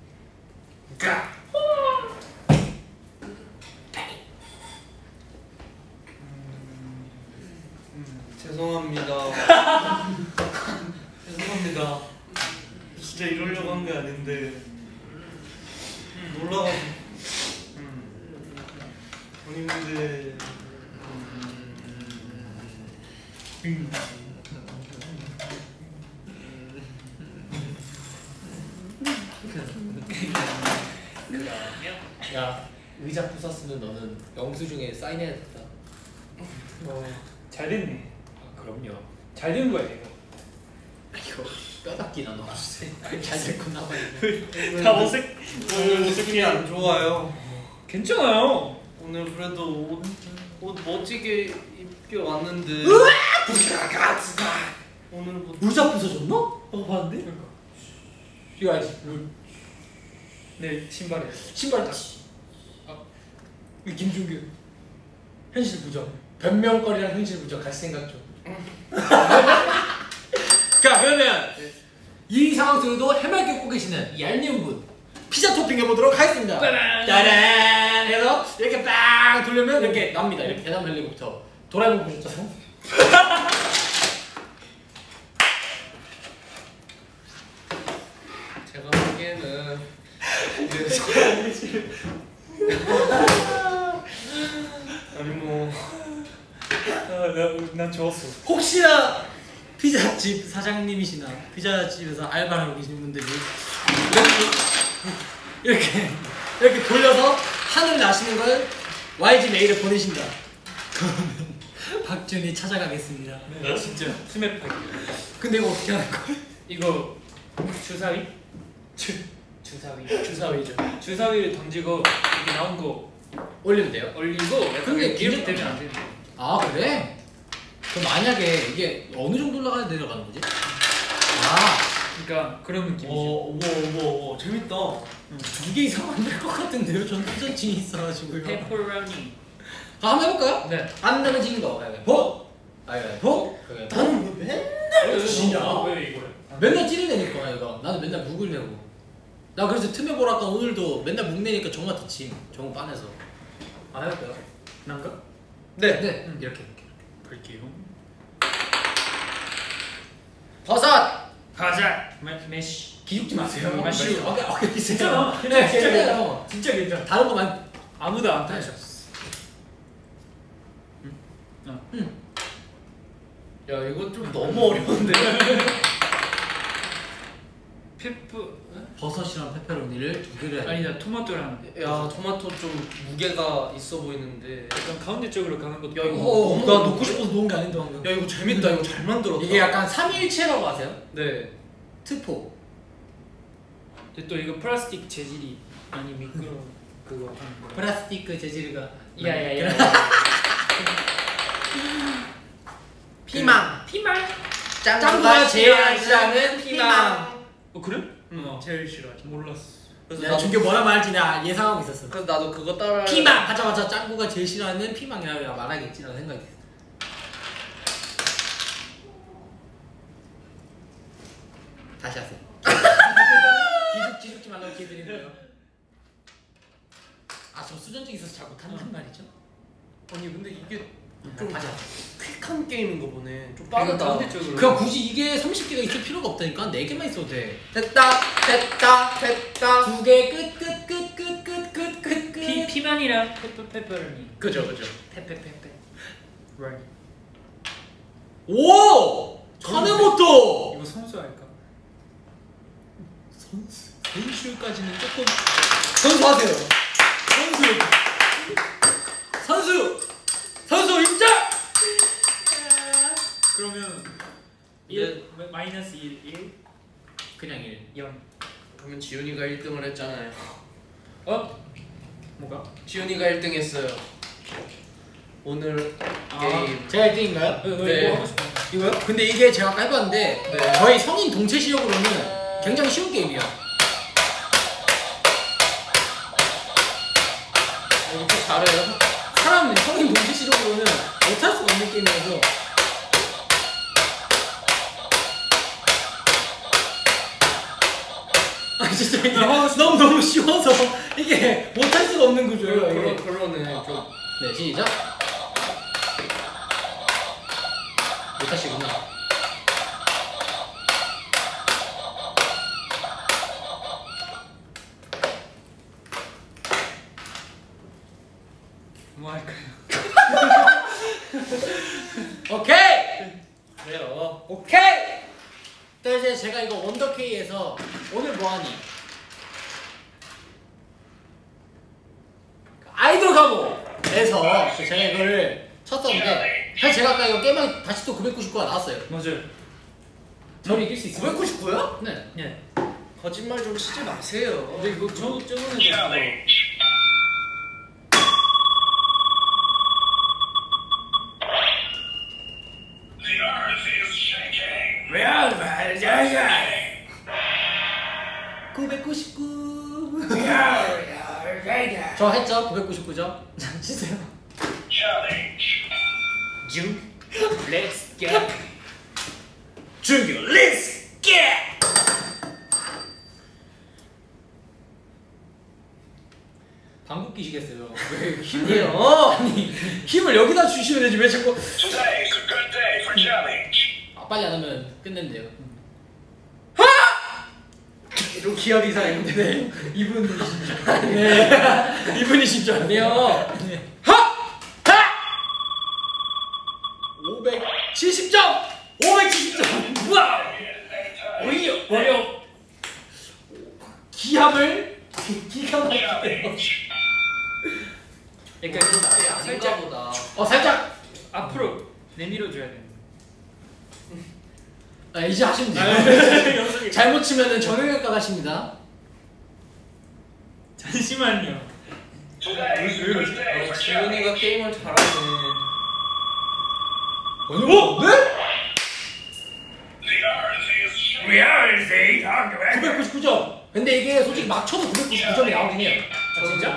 죄송합니다. 죄송합니다. 진짜 이러려고 한 게 아닌데 놀라가지고. 아니 근데 야 의자 부쉈으면 너는 영수증에 사인해야겠다. 잘 됐네. 아, 그럼요. 잘 된 거야 이거. 이거 뼈다귀나 너. 잘 됐구나 봐. 다 어색. 오늘 느낌이 안 좋아요. 괜찮아요. 오늘 그래도 옷 멋지게 입게 왔는데 오늘 뭐 의자 부서졌나? 봤는데? 그러니까. 이거 알지? 네 신발에. 신발 다. 이 김준규 현실 부정. 변명거리랑 현실 부정 같이 생각 좀. 자 그러면 이 상황 속에도 해맑게 웃고 계시는 얄미운 분 피자 토핑 해보도록 하겠습니다. 짜란 해서 이렇게 빵 돌리면 이렇게 납니다. 이렇게 대나무 헬리콥터. 도라에몽 보셨죠? 제가 보기에는 아니 뭐 난 좋았어. 혹시나 피자집 사장님이시나 피자집에서 알바하고 계시는 분들이 이렇게 돌려서 하늘 나시는 걸 YG 메일을 보내신다. 그러면 박준이 찾아가겠습니다. 나 진짜 스맵할게. 근데 이거 어떻게 하는 거야? 이거 주사위? 주사위. 주사위죠. 주사위를 던지고 이게 나온 거 올리면 돼요? 올리고 근데 이렇게 기름 되면 안 되는. 아 그래? 그럼 만약에 이게 어느 정도 올라가야 내려가는 거지? 아 그러니까 그런 느낌이죠. 오 재밌다. 이게 이상하면 안 될 것 같은데요? 저는 피자집이 있어가지고요. 페퍼로니. 한번 해볼까요? 네. 안 내면 지는 거. 가위바위보. 가위바위보. 나는 왜 맨날 지냐? 왜 이거래? 맨날 찌르내니까 이거. 나는 맨날 묵을 내고. 나 그래서 틈에 보라까 오늘도 맨날 묵 내니까 정우한테 짐. 정우 빠내서. 안 해볼까요? 난가? 네. 네. 이렇게. 볼게요. 버섯. 가자. 메시. 기죽지 마세요. 마시오. 어깨 비세요. 괜찮아. 네, 진짜 괜찮아. 진짜 괜찮아. 다른 거만. 아무도 안 타셨어. 야 이거 좀 너무 어려운데. 페퍼. 버섯이랑 페페로니를 두 개를 해야 돼. 아니다 토마토랑. 야 토마토 좀 무게가 있어 보이는데. 약간 가운데 쪽으로 가는 것도. 야, 이거 어, 너무 나 넣고 놓고 싶어서 놓은 게 아닌데 방금. 야 이거 재밌다. 이거 잘 만들었다. 이게 약간 삼위일체라고 아세요? 네. 트포. 근데 또 이거 플라스틱 재질이 많이 미끄러. 그거 하는 거. 플라스틱 재질이가. 야야야. 피망. 피망. 짱구가 제일 싫어하는 피망. 어 그래? 응. 제일 싫어하지. 몰랐어. 그래서 내가 준규 뭐라 말할지 내가 예상하고 있었어. 그래서 나도 그거 따라. 피망 하자마자 짱구가 제일 싫어하는 피망이라고 말하겠지라는 생각이 들었어. 다시 하세요. 기죽지 말라고 기회 드리는 거예요. 아 저 수전증 있어서 잘 못한단 말이죠. 아니 근데 이게 좀 다시 하세요. 퀵한 게임인 거 보네. 좀 이거 빠르다. 가운데 쪽으로. 그냥 굳이 이게 30개가 있을 필요가 없다니까 4개만 있어도 돼. 됐다. 두 개 끝. 피망이랑 페퍼로니. 그죠. 페페페페. right. 오! 카네모토! 이거 선수 할까? 선수까지는 조금 선수하세요. 선수 입장! 그러면 네. 1 마이너스 1 그냥 1. 0. 그러면 지훈이가 1등을 했잖아요. 어? 뭐가? 지훈이가 1등 했어요. 오늘 게임. 제가 1등인가요? 네. 이거 하고 싶어. 이거요? 근데 이게 제가 아까 해봤는데 네. 저희 성인 동체 시력으로는 굉장히 쉬운 게임이에요. 이렇게 잘해요. 사람 성인 동체 시력으로는 못할 수가 없는 게임이라서 아 진짜 이게 너무 쉬워서 이게 못할 수가 없는 구조예요. 이게. 그러네 좀. 네 시작. 못하시구나. 뭐 할까요? 오케이. 그래요. 오케이. 또 이제 제가 이거 원더케이에서 오늘 뭐하니? 아이돌 가보에서 제가 이거를 쳤었는데 사실 제가 아까 이거 게임하기 다시 또 999가 나왔어요. 맞아요. 저를 이길 수 있어요. 999야? 네. 네. 거짓말 좀 치지 마세요. 근데 이거 저번에 저 했죠? 999점. 자, 치세요. 중 Let's get 준규, let's get! 방귀 끼시겠어요? 왜 힘을 아니 힘을 여기다 주시면 되지 왜 자꾸 빨리 안 하면 끝낸대요. 좀 기합 이상했는데. 네, 이분이시죠? 네, 이분이시죠? 아니요. 네. 하! 570점! 570점! 우와! 어려! 기합을 기가 막히게 약간 살짝 보다. 살짝! 앞으로 내밀어줘야 돼. 이제 하시면 돼요. 잘못 치면은 정형외과 가십니다. 잠시만요. 지훈이가 게임을 잘하네. 네? 999점. 999점! 근데 이게 솔직히 막 쳐도 999점이 나오긴 해요. 아 진짜?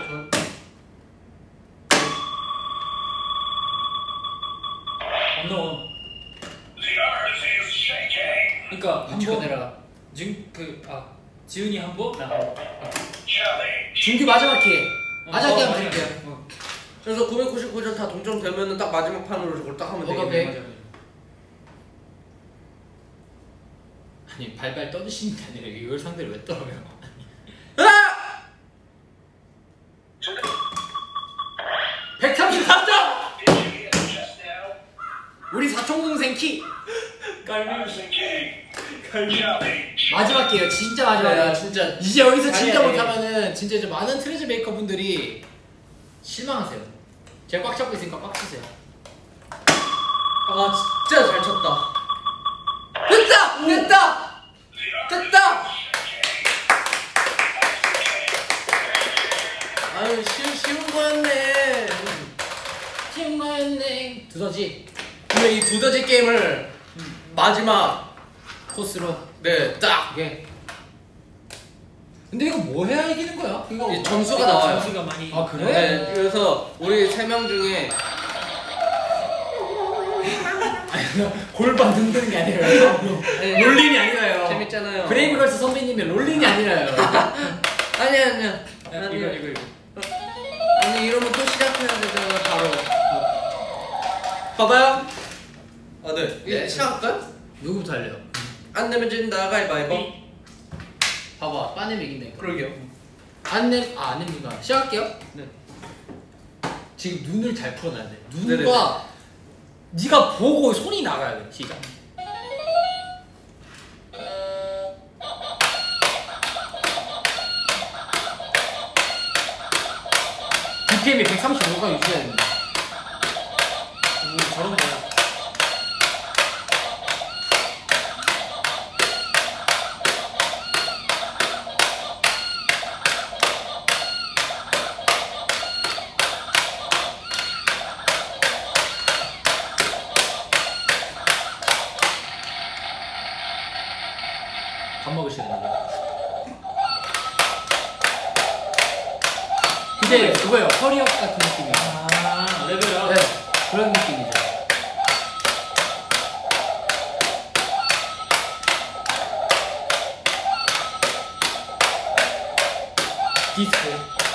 안 넣어. 그러니까 치고 한번 내려가. 지훈이 한 번, 나 한 번. 준규 마지막 기회. 마지막 기회 한번 드릴게요. 그래서 999점 다 동점되면은 딱 마지막 판으로 저걸 딱 하면 오케이. 되겠네. 아니 발발 떠드시는 게 아니라 이걸 상대로 왜 떨어요? 아! 133점! 우리 사촌동생 키! 마지막 기회요. 진짜 마지막이야. 진짜. 이제 여기서 진짜 아니. 못하면은 진짜 이제 많은 트레저 메이커 분들이 실망하세요. 제가 꽉 잡고 있으니까 꽉 치세요. 아 진짜 잘 쳤다. 됐다! 됐다! 됐다! 아유 쉬운 거였네. 쉬운 거였네. 두더지 근데 이 두더지 게임을 마지막 코스로. 네 딱 오케이. 근데 이거 뭐 해야 이기는 거야? 이거 이 점수가 나와요. 점수가 많이. 아 그래? 네, 그래서 우리 3명 중에 골반 흔드는 게 아니라요. 롤링이 아니라요. 재밌잖아요. 브레이브걸스 선배님의 롤링이 아니라요. 아니야. 이거. 아니 이러면 또 시작해야 되잖아 바로. 봐봐요. 아 네. 이제 시작할까요? 누구부터 할래요? 안 내면 진다 가위바위보. 봐봐, 빠내면 이긴다니까. 그러게요. 안 내니까 시작할게요. 네. 지금 눈을 잘 풀어놔야 돼. 네네. 눈과 네가 보고 손이 나가야 돼. 시작. BPM이 135가 유지해야 된다. 저런 거야. 밥 먹으셔야 됩니다. 근데 그거예요. 허리업 같은 느낌이에요. 아 레벨업. 네, 그런 느낌이죠. 디스코.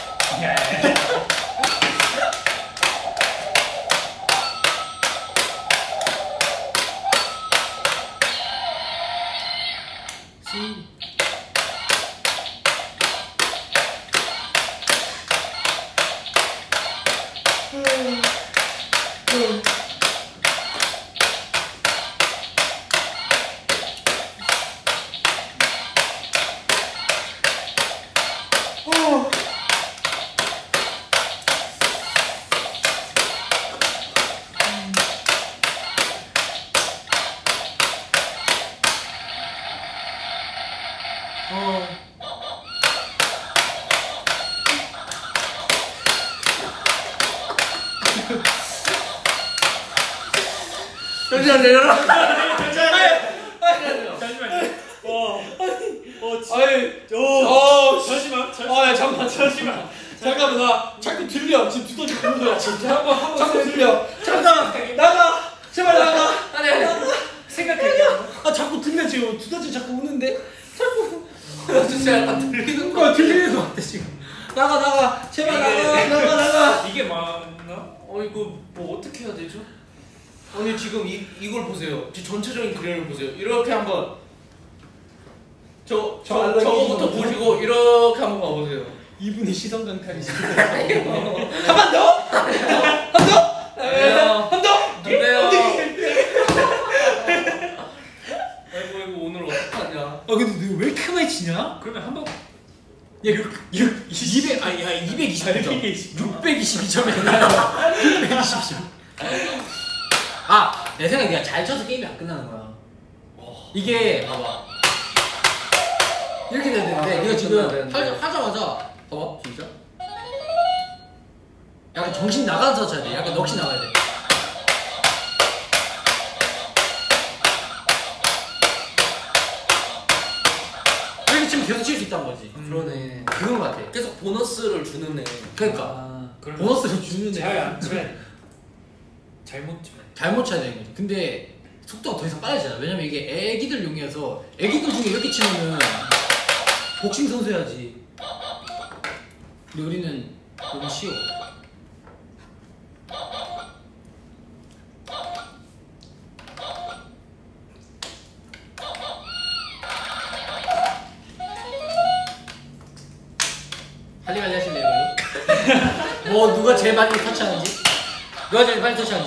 잠시만 내려라. 잠시만요. 잠시만. 잠깐만 나 자꾸 들려. 지금 두더지 굽는 거야 진짜. 한번 자꾸 들려. 잠깐만 나가. 제발 나가. 아니. 생각할게. 아 자꾸 들려 지금 두더지 자꾸 우는데. 진짜 약간 들리는 거. 들리는 것 같아 지금. 나가. 제발 나가. 이게 맞나? 이거 뭐 어떻게 해야 되죠? 아니 지금 이걸 보세요. 지금 전체적인 그림을 보세요. 이렇게 한번 저거부터 보시고 이렇게 한번 봐보세요. 이분이 시선 강탈이지. 한 번 더? 한 더? 한 더? 안 돼요. 아이고 오늘 어떡하냐. 아 근데 너 왜 이렇게 많이 치냐? 그러면 한 번. 야 200 아니 222점. 622점이야. 622점. 내 생각에 네가 잘 쳐서 게임이 안 끝나는 거야. 이게 봐봐. 이렇게 돼야 되는데 네가 지금 하자마자 봐봐 진짜. 약간 정신 나가서 쳐야 돼. 약간 넋이 나가야 돼. 이렇게 치면 계속 칠 수 있다는 거지. 그러네. 그건 것 같아. 계속 보너스를 주는 애. 그러니까 보너스를 주는 애. 안 쳐야 돼. 잘못 치면. 잘못 쳐야 되는 거지. 근데 속도가 더 이상 빨라지잖아. 왜냐면 이게 애기들 용이어서 애기들 중에 이렇게 치면은 복싱 선수 해야지. 근데 우리는 너무 쉬워. 할리갈리 하실래요? 뭐 누가 제일 많이 터치하는지? 누가 제일 많이 터치하는지?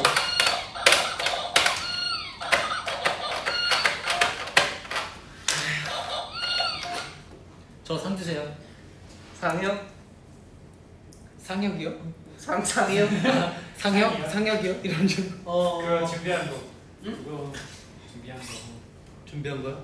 저 상 주세요. 상혁? 상혁이요? 상상이요? 상혁? 상혁이요? 이런 줄. 그거 준비한 거. 응? 그거 준비한 거. 준비한 거야?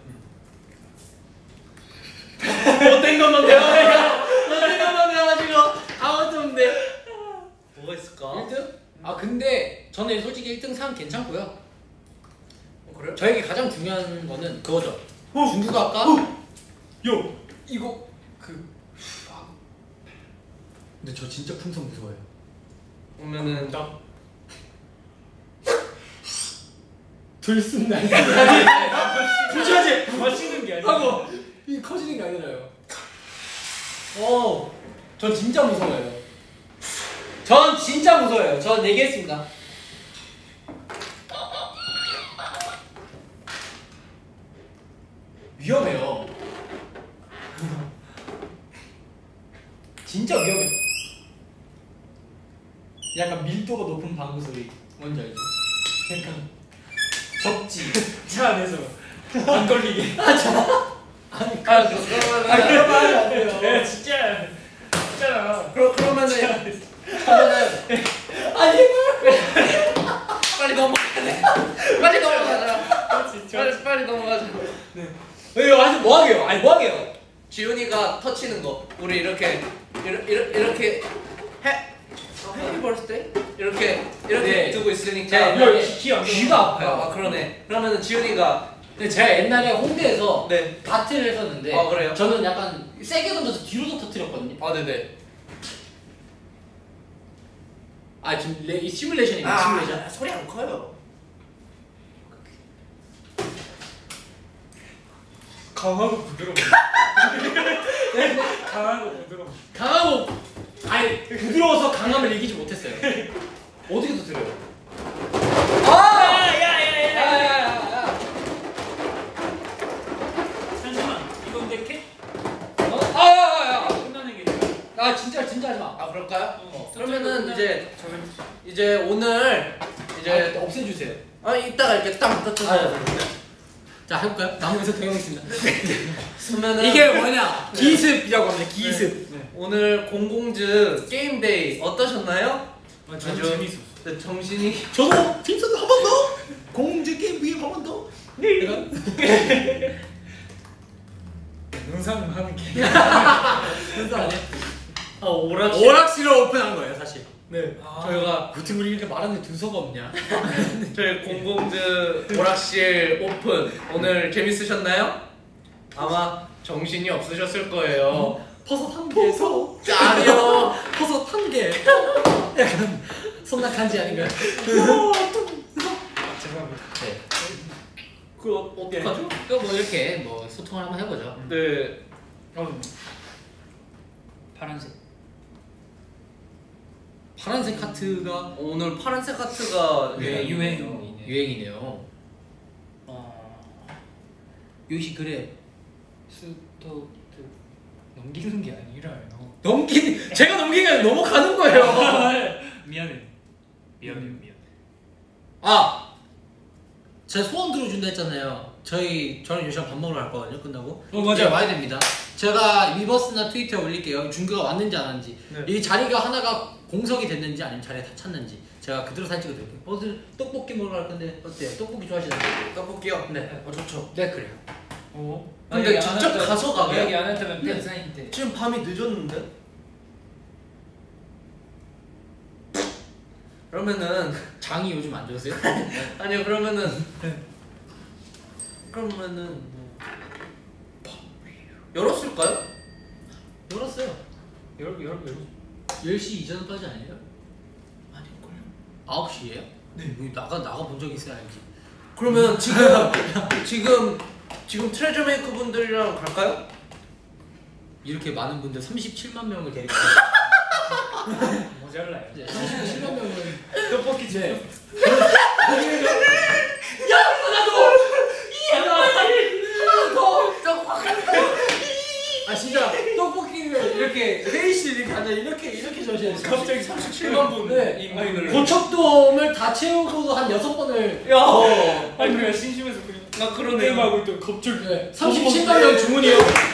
못된 것만 배워. 못된 것만 배워가지고 아무것도 없는데. 뭐가 있을까? 1등? 근데 저는 솔직히 1등 상 괜찮고요. 그래요? 저에게 가장 중요한 거는 그거죠. 중국어 할까? 이거 근데 저 진짜 풍선 무서워요. 그러면은 들숨 날 부셔지. 마시는 게 아니야. 하고 이 커지는 게 아니라요. 전 진짜 무서워요. 전 진짜 무서워요. 전 얘기했습니다. 위험해요. 진짜 위험해. 약간 밀도가 높은 방구 소리 뭔지 알죠? 약간 접지. 차 안에서 안 걸리게. 아니 그러면은 그런 말 하면 안 돼요. 야 진짜 진짜라. 그러면은 아니 빨리 넘어가야 돼. 빨리 넘어가자. 진짜. 빨리 넘어가자. 왜요? 아니 뭐 하게요? 아니 뭐 하게요? 지훈이가 터치는 거. 우리 이렇게 이렇게 해피 버스데이? 이렇게 네. 두고 있으니까. 제가 귀 귀가 아파요. 그러네. 그러면은 지훈이가 근데 제가 옛날에 홍대에서 네. 다트를 했었는데 그래요? 저는 약간 세게 던져서 뒤로도 터뜨렸거든요. 네네. 지금 이 시뮬레이션입니다. 시뮬레이션. 소리 안 커요. 강하고 부드러워. 강하고 부드러워. 강하고 아니 부드러워서 강함을 이기지 못했어요. 어떻게 더 드려요? 야야야야야야. 잠시만. 이거 근데 캐? 아야야야. 끝나는 게. 아 진짜 하지 마. 아 그럴까요? 어. 그러면은 이제 오늘 이제 없애주세요. 이따가 이렇게 딱 떴죠. 자 해볼까요? 나무에서 경영했습니다. 그러면은 이게 뭐냐? 기습이라고 합니다. 기습. 네. 오늘 공공즈 게임데이 어떠셨나요? 저는 아주 재밌었어. 네, 정신이 저도 팀선도 한 번 더. 공제 게임 위에 한 번 더. 내가 영상 하는 게. 연습 안 해? 오락실 오픈한 거예요 사실. 네 아. 저희가 어떻게 우리 이렇게 말하는데 두서가 없냐? 저희 공공즈 오락실 오픈 오늘 재밌으셨나요? 아마 정신이 없으셨을 거예요. 버섯 한 개에서 아니요. 버섯 한 개. 약간 손낙한지 아닌가요? 죄송합니다. 네. 그거 어떡하죠? 또 뭐 이렇게 뭐 소통을 한번 해보죠. 네. 파란색. 파란색 카트가 오늘 파란색 하트가 네, 유행이네요. 유행이네요. 요시 그래. 스토트 넘기는 게 아니라요. 제가 넘기는 게 아니라 넘어가는 거예요. 미안해. 미안해. 아, 제가 소원 들어준다 했잖아요. 저는 요시랑 밥 먹으러 갈 거거든요. 끝나고. 맞아요. 이제 와야 됩니다. 제가 위버스나 트위터에 올릴게요. 준규가 왔는지 안 왔는지. 네. 이 자리가 하나가 공석이 됐는지 아니면 자리가 다 찼는지 제가 그대로 사진 찍어드릴게요. 오늘 떡볶이 먹으러 갈 건데 어때요? 떡볶이 좋아하시나요? 떡볶이요? 네. 좋죠. 네 그래요. 근데 직접 가서 가게요? 얘기 안 했다면 팬사인데. 지금 밤이 늦었는데? 그러면은 장이 요즘 안 좋으세요? 아니요 그러면은 열었을까요? 열었어요. 열. 10시 이전까지 아니에요? 아닐걸요. 9시에요? 네. 나가 본 적 있어야 알지. 그러면 지금 트레저 메이커 분들이랑 갈까요? 이렇게 많은 분들 37만 명을 데리고 모자라요. 37만 명을 떡볶이 네. 아 진짜 떡볶이를 이렇게 회의실 이렇게 앉아 이렇게 저셔야 돼요. 갑자기 37만 분 네. 인구를. 고척돔을 다 채우고도 한 6번을 야. 아니 그냥 심심해서 그냥 나 그러네요. 게임하고 있던 갑자기. 네. 37만 명 주문이요.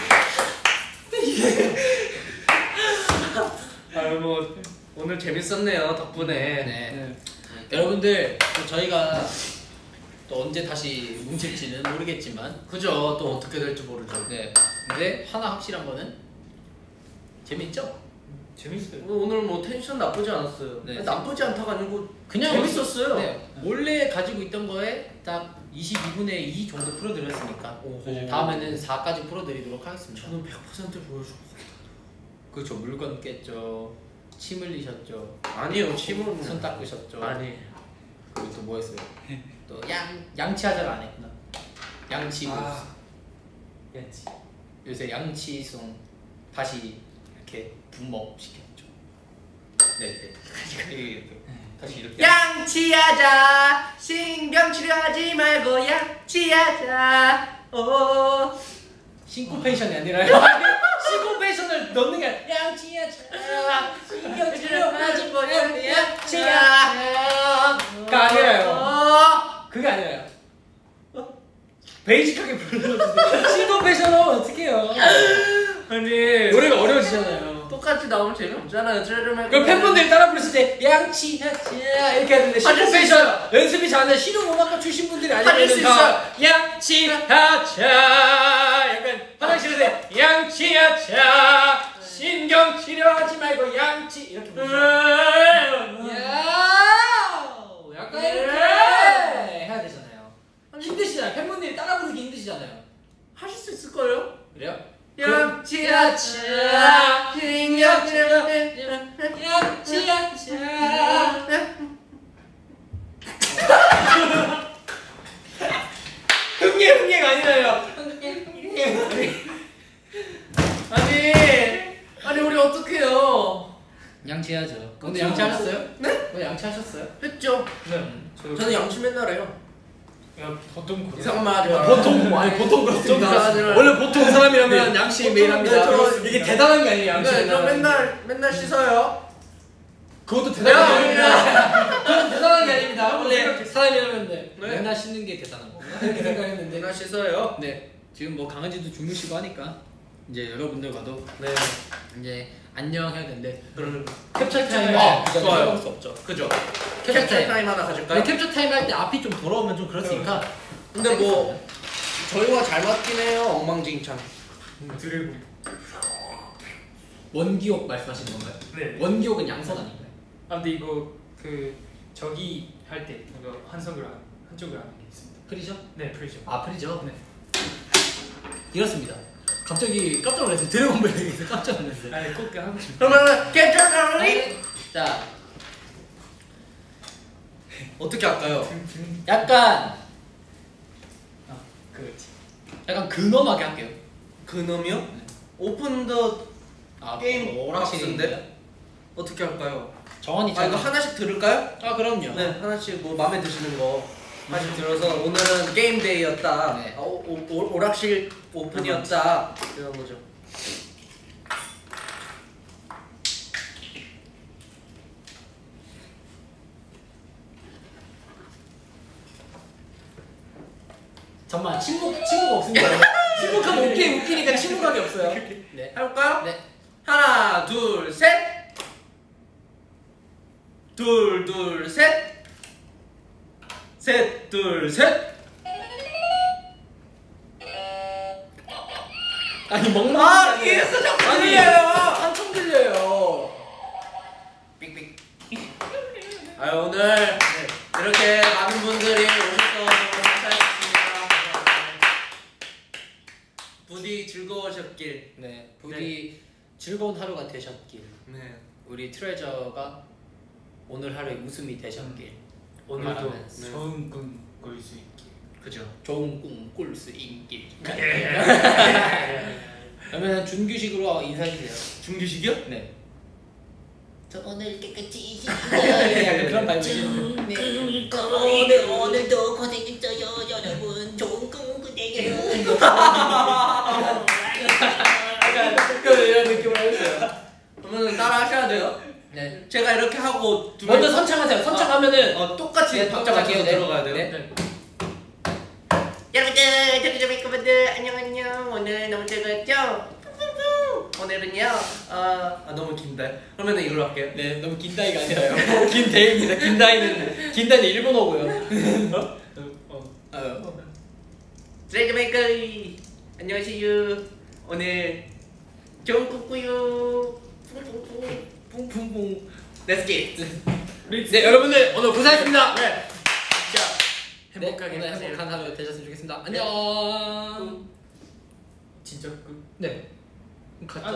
뭐 오늘 재밌었네요 덕분에. 네. 여러분들 또 저희가 또 언제 다시 뭉칠지는 모르겠지만 그죠. 또 어떻게 될지 모르죠. 네. 근데 하나 확실한 거는 재밌죠? 재밌어요. 오늘 뭐 텐션 나쁘지 않았어요. 네. 나쁘지 않다가 아니고 그냥 재밌었어요. 네. 원래 가지고 있던 거에 딱 22분의 2 정도 풀어드렸으니까 오호. 다음에는 4까지 풀어드리도록 하겠습니다. 저는 100% 보여줄 것 그렇죠. 물건 깼죠. 침 흘리셨죠. 같아요. 아니에요. 침은 손 닦으셨죠. 아니. 그리고 또 뭐 했어요? 또 양치하자를 안 했구나. 양치. 야지. 요새 양치송 다시 이렇게 분목 시켰죠. 네. 이렇게 다시 이렇게. 양치하자. 신경 치료하지 말고 양치하자. 오. 싱코페이션이 아니라요. 싱코페이션을 넣는 게 아니라 양치하자. 신경 치료하지 말고 양치하자. 가 아니라요. 그게 아니라요. 베이직하게 불러주세요. 싱코페이션은 어떻게 해요? 아니 노래가 어려워지잖아요. 똑같이 나오면 재미없잖아요. 트레저맨. 그럼 팬분들이 따라 부르실 때 양치하자 이렇게 하는데 싱코페이션 연습이 잘하는 실용음악과 출신 분들이 하실 수 아니면 다 양치하자 약간 화장실에서 양치하자 신경 치료하지 말고 양치 이렇게 부르죠. 약간 이렇게 해야 되잖아요. 힘드시잖아요. 팬분들이 따라 부르기 힘드시잖아요. 하실 수 있을 거예요? 그래요? 양치하자. 신경 양치하자 흥행 아니라요. 아니 우리 어떡해요? 양치해야죠. 오늘 양치하셨어요? 네? 오늘 양치하셨어요? 했죠. 네. 저는 양치 맨날 해요. 야 보통 그래. 이상한 말 하지 마. 보통 그렇습니다. 원래 보통 사람이라면 양치 매일 합니다. 이게 대단한 게 아니에요. 양치 네, 저 맨날 씻어요. 그것도 대단한 게 아닙니다. 그건 대단한 게 아닙니다. 원래 원래 사람이라면 네. 네. 맨날 씻는 게 대단한 거구나 이렇게 생각했는데 맨날 씻어요. 네 지금 뭐 강아지도 주무시고 하니까 이제 여러분들과도 네. 이제 안녕 해야 되는데 그럼 캡처 타임 좋아요. 수 없죠. 그죠? 캡처 캡처 타임 타임 하나 가질까요? 캡처 타임 할 때 앞이 좀 돌아오면 좀 그렇으니까 근데 뭐 저희와 잘 맞긴 해요. 엉망진창. 드래곤. 원기옥 말씀하시는 건가요? 네. 원기옥은 양손 아닌가요? 아 근데 이거 그 저기 할 때 이거 한쪽을 하는 게 있습니다. 프리죠? 네 프리죠. 아 프리죠? 네 이렇습니다. 갑자기 깜짝 놀랐어요. 드래곤벨에서 깜짝 놀랐어요. 아니 꼭 하고 싶어. 그러면 캡처 타임 자 어떻게 할까요? 약간 그렇지. 약간 근엄하게 할게요. 그놈이요? 오픈 더 아 게임 오락실인데 박스인데? 어떻게 할까요? 정원이 아 이거 하나씩 들을까요? 아 그럼요. 네 하나씩 뭐 마음에 드시는 거 하나씩 들어서 오늘은 게임 데이였다. 네. 오락실 오픈이었다. 이런 거죠. 잠깐만 침묵 없습니다. 침묵하면 웃기니까 침묵하기 없어요. 네. 해볼까요? 네. 하나 둘 셋. 둘 셋. 셋 둘 셋. 아니 먹는 아 뒤에서 자꾸 들려요. 한참 들려요. 삑삑. 아유 오늘 이렇게 많은 분들이 오셔서 너무 감사했습니다. 부디 즐거우셨길. 네. 부디 즐거운 하루가 되셨길. 네. 우리 트레저가 오늘 하루의 웃음이 되셨길. 오늘도 바라면서. 좋은 꿈 꿀 수 있게. 그죠. 좋은 꿈 꿀 수 있길. 그러면 준규식으로 인사해주세요. 중규식이요? 네. 저 오늘 깨끗이 약간 그런 바이브죠. 오늘도 고생했어요 여러분. 좋은 꿈 꾸세요. 약간 이런 느낌으로 해주세요. 그러면 따라 하셔야 돼요. 네. 제가 이렇게 하고 먼저 선창하세요. 선창하면은 똑같이 네, 박자 똑같이 맞춰서 네. 들어가야 돼요. 네. 여러분들 저기 메이크업분들 안녕 오늘 너무 즐거웠죠? 오늘은요 너무 긴데 그러면 이걸로 할게요. 네, 너무 긴다이가 아니라요. 긴데이입니다. 긴다이는 일본어고요. 트레저 메이크업 안녕하세요. 오늘 좋은 꿈 꾸요. 뿡뿡뿡 Let's get it. 네, 여러분들 오늘 고생하셨습니다. 네. 자 네, 행복하게 오늘 하세요. 행복한 하루 되셨으면 좋겠습니다. 안녕. 진짜 꿈. 네. 아 갔죠?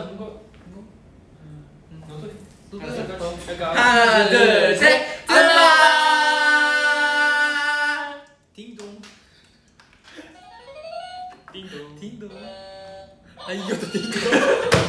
너도 하나 둘 셋. 안녕. 딩동. 띵동. 딩동. 아 이것도 딩동.